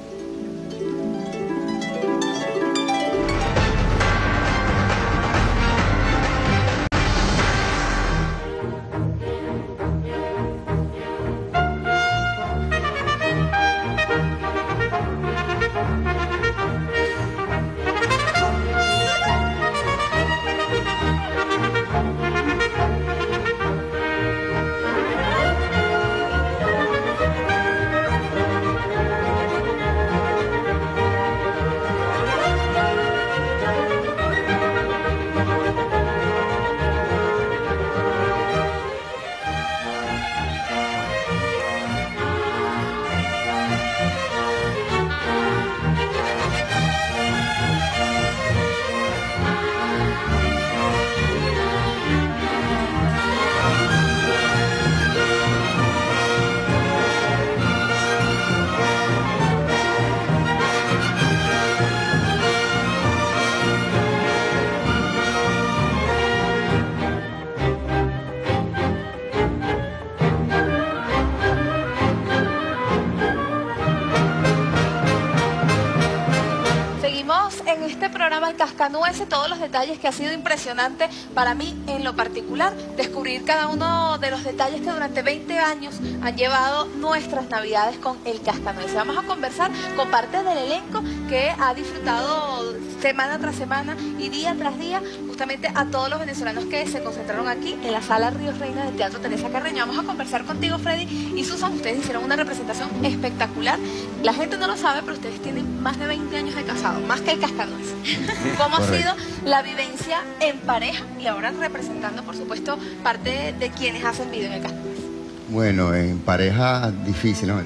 El Cascanueces, todos los detalles, que ha sido impresionante para mí en lo particular, descubrir cada uno de los detalles que durante 20 años han llevado nuestras navidades con el Cascanueces. Vamos a conversar con parte del elenco que ha disfrutado semana tras semana y día tras día justamente a todos los venezolanos que se concentraron aquí en la Sala Ríos Reina del Teatro Teresa Carreño. Vamos a conversar contigo, Freddy y Susan. Ustedes hicieron una representación espectacular. La gente no lo sabe, pero ustedes tienen más de 20 años de casado, más que el Cascanueces. ¿Cómo ha sido la vivencia en pareja y ahora representando, por supuesto, parte de quienes hacen video en el Cascanueces? Bueno, en pareja difícil, ¿no?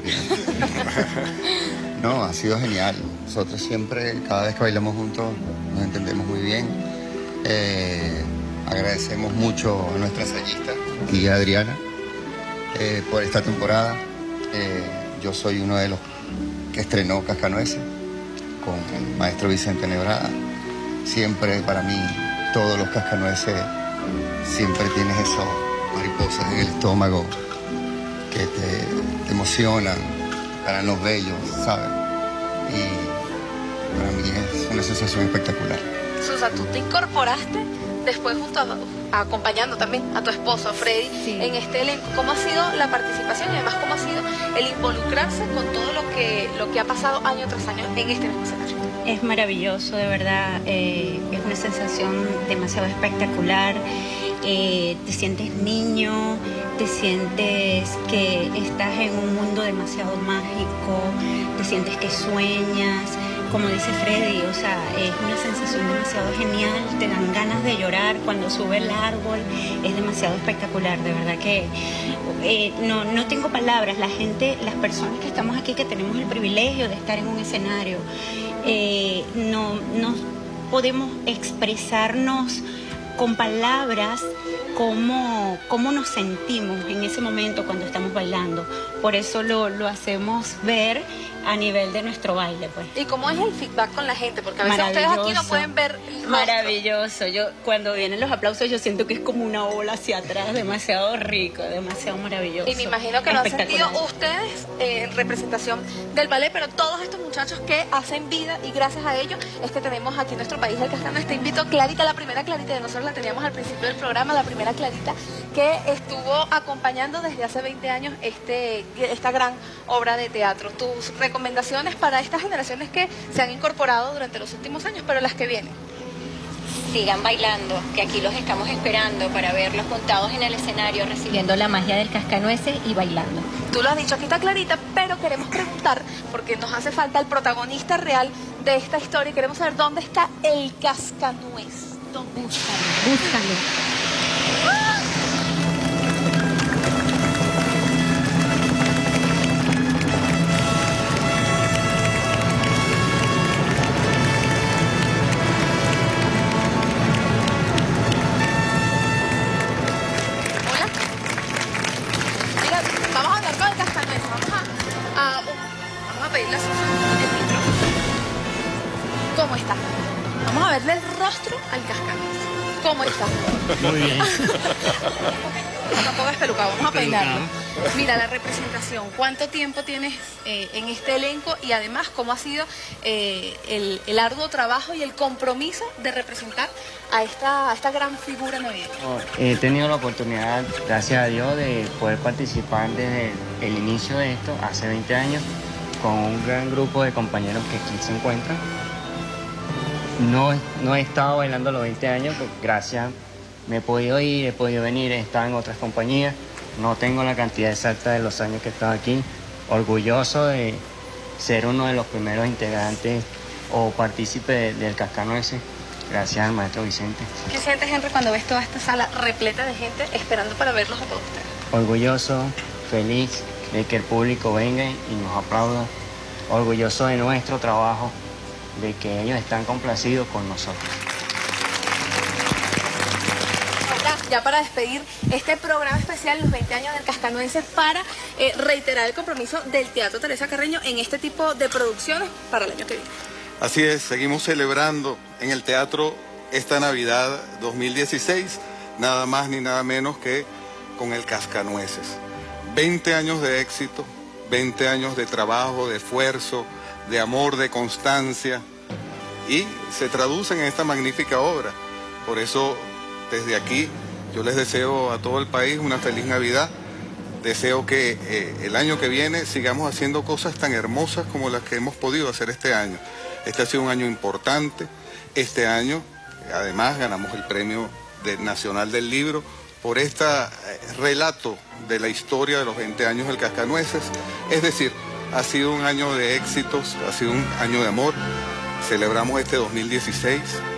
No, ha sido genial. Nosotros siempre, cada vez que bailamos juntos, nos entendemos muy bien. Agradecemos mucho a nuestra ensayista, tía Adriana, por esta temporada. Yo soy uno de los que estrenó Cascanueces con el maestro Vicente Nebrada. Siempre, para mí, todos los Cascanueces, siempre tienes esas mariposas en el estómago que te emocionan, paran los vellos, ¿sabes? Y para mí es una sensación espectacular. Susa, tú te incorporaste después junto acompañando también a tu esposo, Freddy, sí, en este elenco. ¿Cómo ha sido la participación y además cómo ha sido el involucrarse con todo lo que ha pasado año tras año en este mismo escenario? Es maravilloso, de verdad, es una sensación demasiado espectacular. Te sientes niño, te sientes que estás en un mundo demasiado mágico, te sientes que sueñas, como dice Freddy, o sea, es una sensación demasiado genial, te dan ganas de llorar cuando sube el árbol, es demasiado espectacular, de verdad que no tengo palabras, la gente, las personas que estamos aquí, que tenemos el privilegio de estar en un escenario, no podemos expresarnos con palabras cómo nos sentimos en ese momento cuando estamos bailando. Por eso lo hacemos ver a nivel de nuestro baile, pues. ¿Y cómo es el feedback con la gente? Porque a veces ustedes aquí no pueden ver el rostro. Maravilloso. Yo, cuando vienen los aplausos, yo siento que es como una ola hacia atrás, demasiado rico, demasiado maravilloso. Y me imagino que lo han sentido ustedes en representación del ballet, pero todos estos muchachos que hacen vida, y gracias a ellos es que tenemos aquí en nuestro país el Cascanueces. Te invito, Clarita, la primera Clarita, de nosotros la teníamos al principio del programa, la primera Clarita que estuvo acompañando desde hace 20 años esta gran obra de teatro. Tus recomendaciones para estas generaciones que se han incorporado durante los últimos años, pero las que vienen. Sigan bailando, que aquí los estamos esperando para verlos montados en el escenario, recibiendo la magia del Cascanueces y bailando. Tú lo has dicho, aquí está Clarita, pero queremos preguntar, porque nos hace falta el protagonista real de esta historia, y queremos saber dónde está el Cascanueces. Búscalo. ¿Cómo está? Vamos a verle el rostro al Cascanueces. ¿Cómo está? Muy bien. Tampoco es pelucado, vamos a peinarlo. Mira, la representación, ¿cuánto tiempo tienes en este elenco? Y además, ¿cómo ha sido el arduo trabajo y el compromiso de representar a esta gran figura navideña? He tenido la oportunidad, gracias a Dios, de poder participar desde el inicio de esto, hace 20 años, con un gran grupo de compañeros que aquí se encuentran. No he estado bailando los 20 años, porque gracias, me he podido ir, he podido venir, he estado en otras compañías. No tengo la cantidad exacta de los años que he estado aquí. Orgulloso de ser uno de los primeros integrantes o partícipes del Cascanueces, gracias al maestro Vicente. ¿Qué sientes, Henry, cuando ves toda esta sala repleta de gente esperando para verlos a todos ustedes? Orgulloso, feliz de que el público venga y nos aplauda. Orgulloso de nuestro trabajo, de que ellos están complacidos con nosotros. Ahora, ya para despedir este programa especial, los 20 años del Cascanueces, para reiterar el compromiso del Teatro Teresa Carreño en este tipo de producciones para el año que viene. Así es, seguimos celebrando en el teatro esta Navidad 2016, nada más ni nada menos que con el Cascanueces. 20 años de éxito, 20 años de trabajo, de esfuerzo, de amor, de constancia, y se traducen en esta magnífica obra. Por eso, desde aquí, yo les deseo a todo el país una feliz Navidad. Deseo que el año que viene sigamos haciendo cosas tan hermosas como las que hemos podido hacer este año. Este ha sido un año importante. Este año, además, ganamos el Premio Nacional del Libro por este relato de la historia de los 20 años del Cascanueces. Es decir, ha sido un año de éxitos, ha sido un año de amor. Celebramos este 2016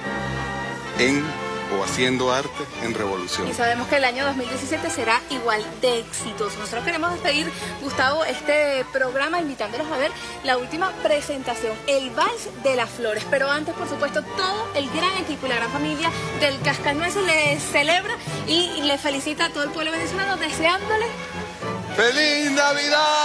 haciendo arte en revolución. Y sabemos que el año 2017 será igual de exitoso. Nosotros queremos despedir, Gustavo, este programa invitándolos a ver la última presentación, el Vals de las Flores. Pero antes, por supuesto, todo el gran equipo y la gran familia del Cascanueces le celebra y le felicita a todo el pueblo venezolano, deseándole ¡Feliz Navidad!